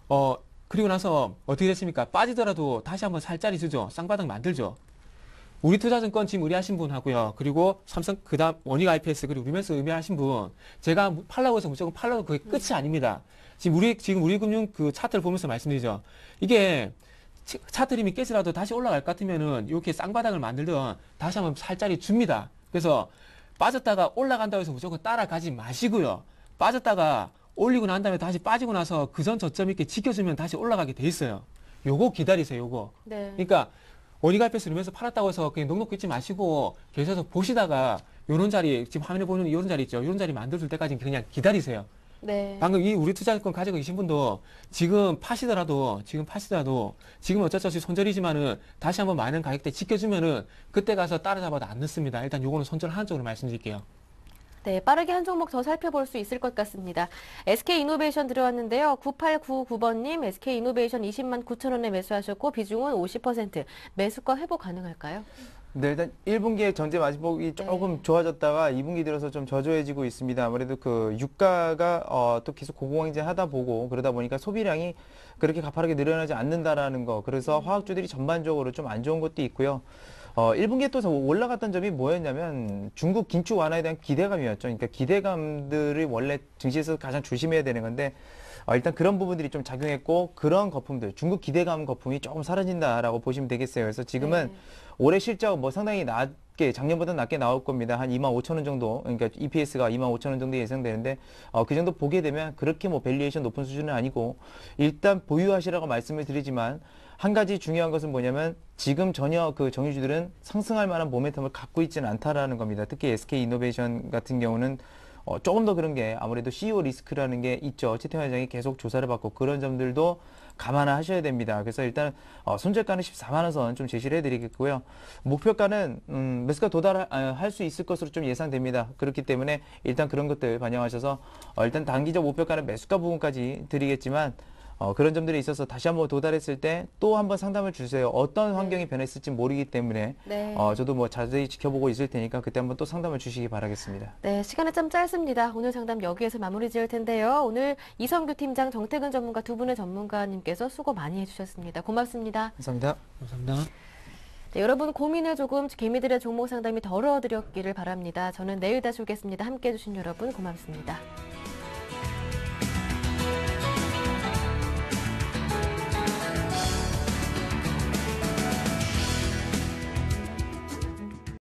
C: 어떻게 됐습니까? 빠지더라도 다시 한번 살짜리 주죠. 쌍바닥 만들죠. 우리투자증권 지금 의뢰하신 분 하고요. 그리고 삼성, 그 다음 원익 IPS, 그리고 루멘스 의뢰하신 분. 제가 팔라고 해서 무조건 팔라고 그게 끝이 아닙니다. 지금 우리금융 그 차트를 보면서 말씀드리죠. 이게 차트 이미 깨지라도 다시 올라갈 것 같으면은 이렇게 쌍바닥을 만들던 다시 한번 살짜리 줍니다. 그래서 빠졌다가 올라간다고 해서 무조건 따라가지 마시고요. 빠졌다가 올리고 난 다음에 다시 빠지고 나서 그 전 저점 있게 지켜주면 다시 올라가게 돼 있어요. 요거 기다리세요, 요거.
A: 네.
C: 그러니까 원익 IPS 누면서 팔았다고 해서 그냥 넉넉 있지 마시고 계속 보시다가 요런 자리, 지금 화면에 보는 요런 자리 있죠. 요런 자리 만들어줄 때까지 그냥 기다리세요.
A: 네.
C: 방금 이 우리 투자증권 가지고 계신 분도 지금 파시더라도 지금 어쩔 수 없이 손절이지만은 다시 한번 많은 가격대 지켜주면은 그때 가서 따라잡아도 안 늦습니다. 일단 요거는 손절하는 쪽으로 말씀드릴게요.
A: 네, 빠르게 한 종목 더 살펴볼 수 있을 것 같습니다. SK이노베이션 들어왔는데요. 9899번님, SK이노베이션 20만 9천 원에 매수하셨고 비중은 50%. 매수가 회복 가능할까요?
E: 네, 일단 1분기에 전제 마진폭이 조금 좋아졌다가 2분기 들어서 좀 저조해지고 있습니다. 아무래도 그 유가가 또 계속 고공행진하다 보고 그러다 보니까 소비량이 그렇게 가파르게 늘어나지 않는다라는 거. 그래서 화학주들이 전반적으로 좀 안 좋은 것도 있고요. 1분기에 또 올라갔던 점이 뭐였냐면 중국 긴축 완화에 대한 기대감이었죠. 그러니까 기대감들이 원래 증시에서 가장 조심해야 되는 건데 일단 그런 부분들이 좀 작용했고 그런 거품들, 중국 기대감 거품이 조금 사라진다라고 보시면 되겠어요. 그래서 지금은 올해 실적 뭐 상당히 낮게, 작년보다 낮게 나올 겁니다. 한 25,000원 정도, 그러니까 EPS가 25,000원 정도 예상되는데 그 정도 보게 되면 그렇게 뭐 밸류에이션 높은 수준은 아니고 일단 보유하시라고 말씀을 드리지만 한 가지 중요한 것은 뭐냐면 지금 전혀 그 정유주들은 상승할 만한 모멘텀을 갖고 있지는 않다라는 겁니다. 특히 SK이노베이션 같은 경우는 조금 더 그런 게 아무래도 CEO 리스크라는 게 있죠. 최태원 회장이 계속 조사를 받고 그런 점들도 감안하셔야 됩니다. 그래서 일단 손절가는 14만 원 선 좀 제시를 해드리겠고요. 목표가는 매수가 도달할 수 있을 것으로 좀 예상됩니다. 그렇기 때문에 일단 그런 것들 반영하셔서 일단 단기적 목표가는 매수가 부분까지 드리겠지만 그런 점들이 있어서 다시 한번 도달했을 때 또 한번 상담을 주세요. 어떤 환경이 변했을지 모르기 때문에
A: 네.
E: 저도 뭐 자세히 지켜보고 있을 테니까 그때 한번 또 상담을 주시기 바라겠습니다.
A: 네, 시간이 좀 짧습니다. 오늘 상담 여기에서 마무리 지을 텐데요. 오늘 이성규 팀장, 정태근 전문가 두 분의 전문가님께서 수고 많이 해주셨습니다. 고맙습니다.
E: 감사합니다.
C: 감사합니다.
A: 네, 여러분 고민을 조금 개미들의 종목 상담이 덜어드렸기를 바랍니다. 저는 내일 다시 오겠습니다. 함께해 주신 여러분 고맙습니다.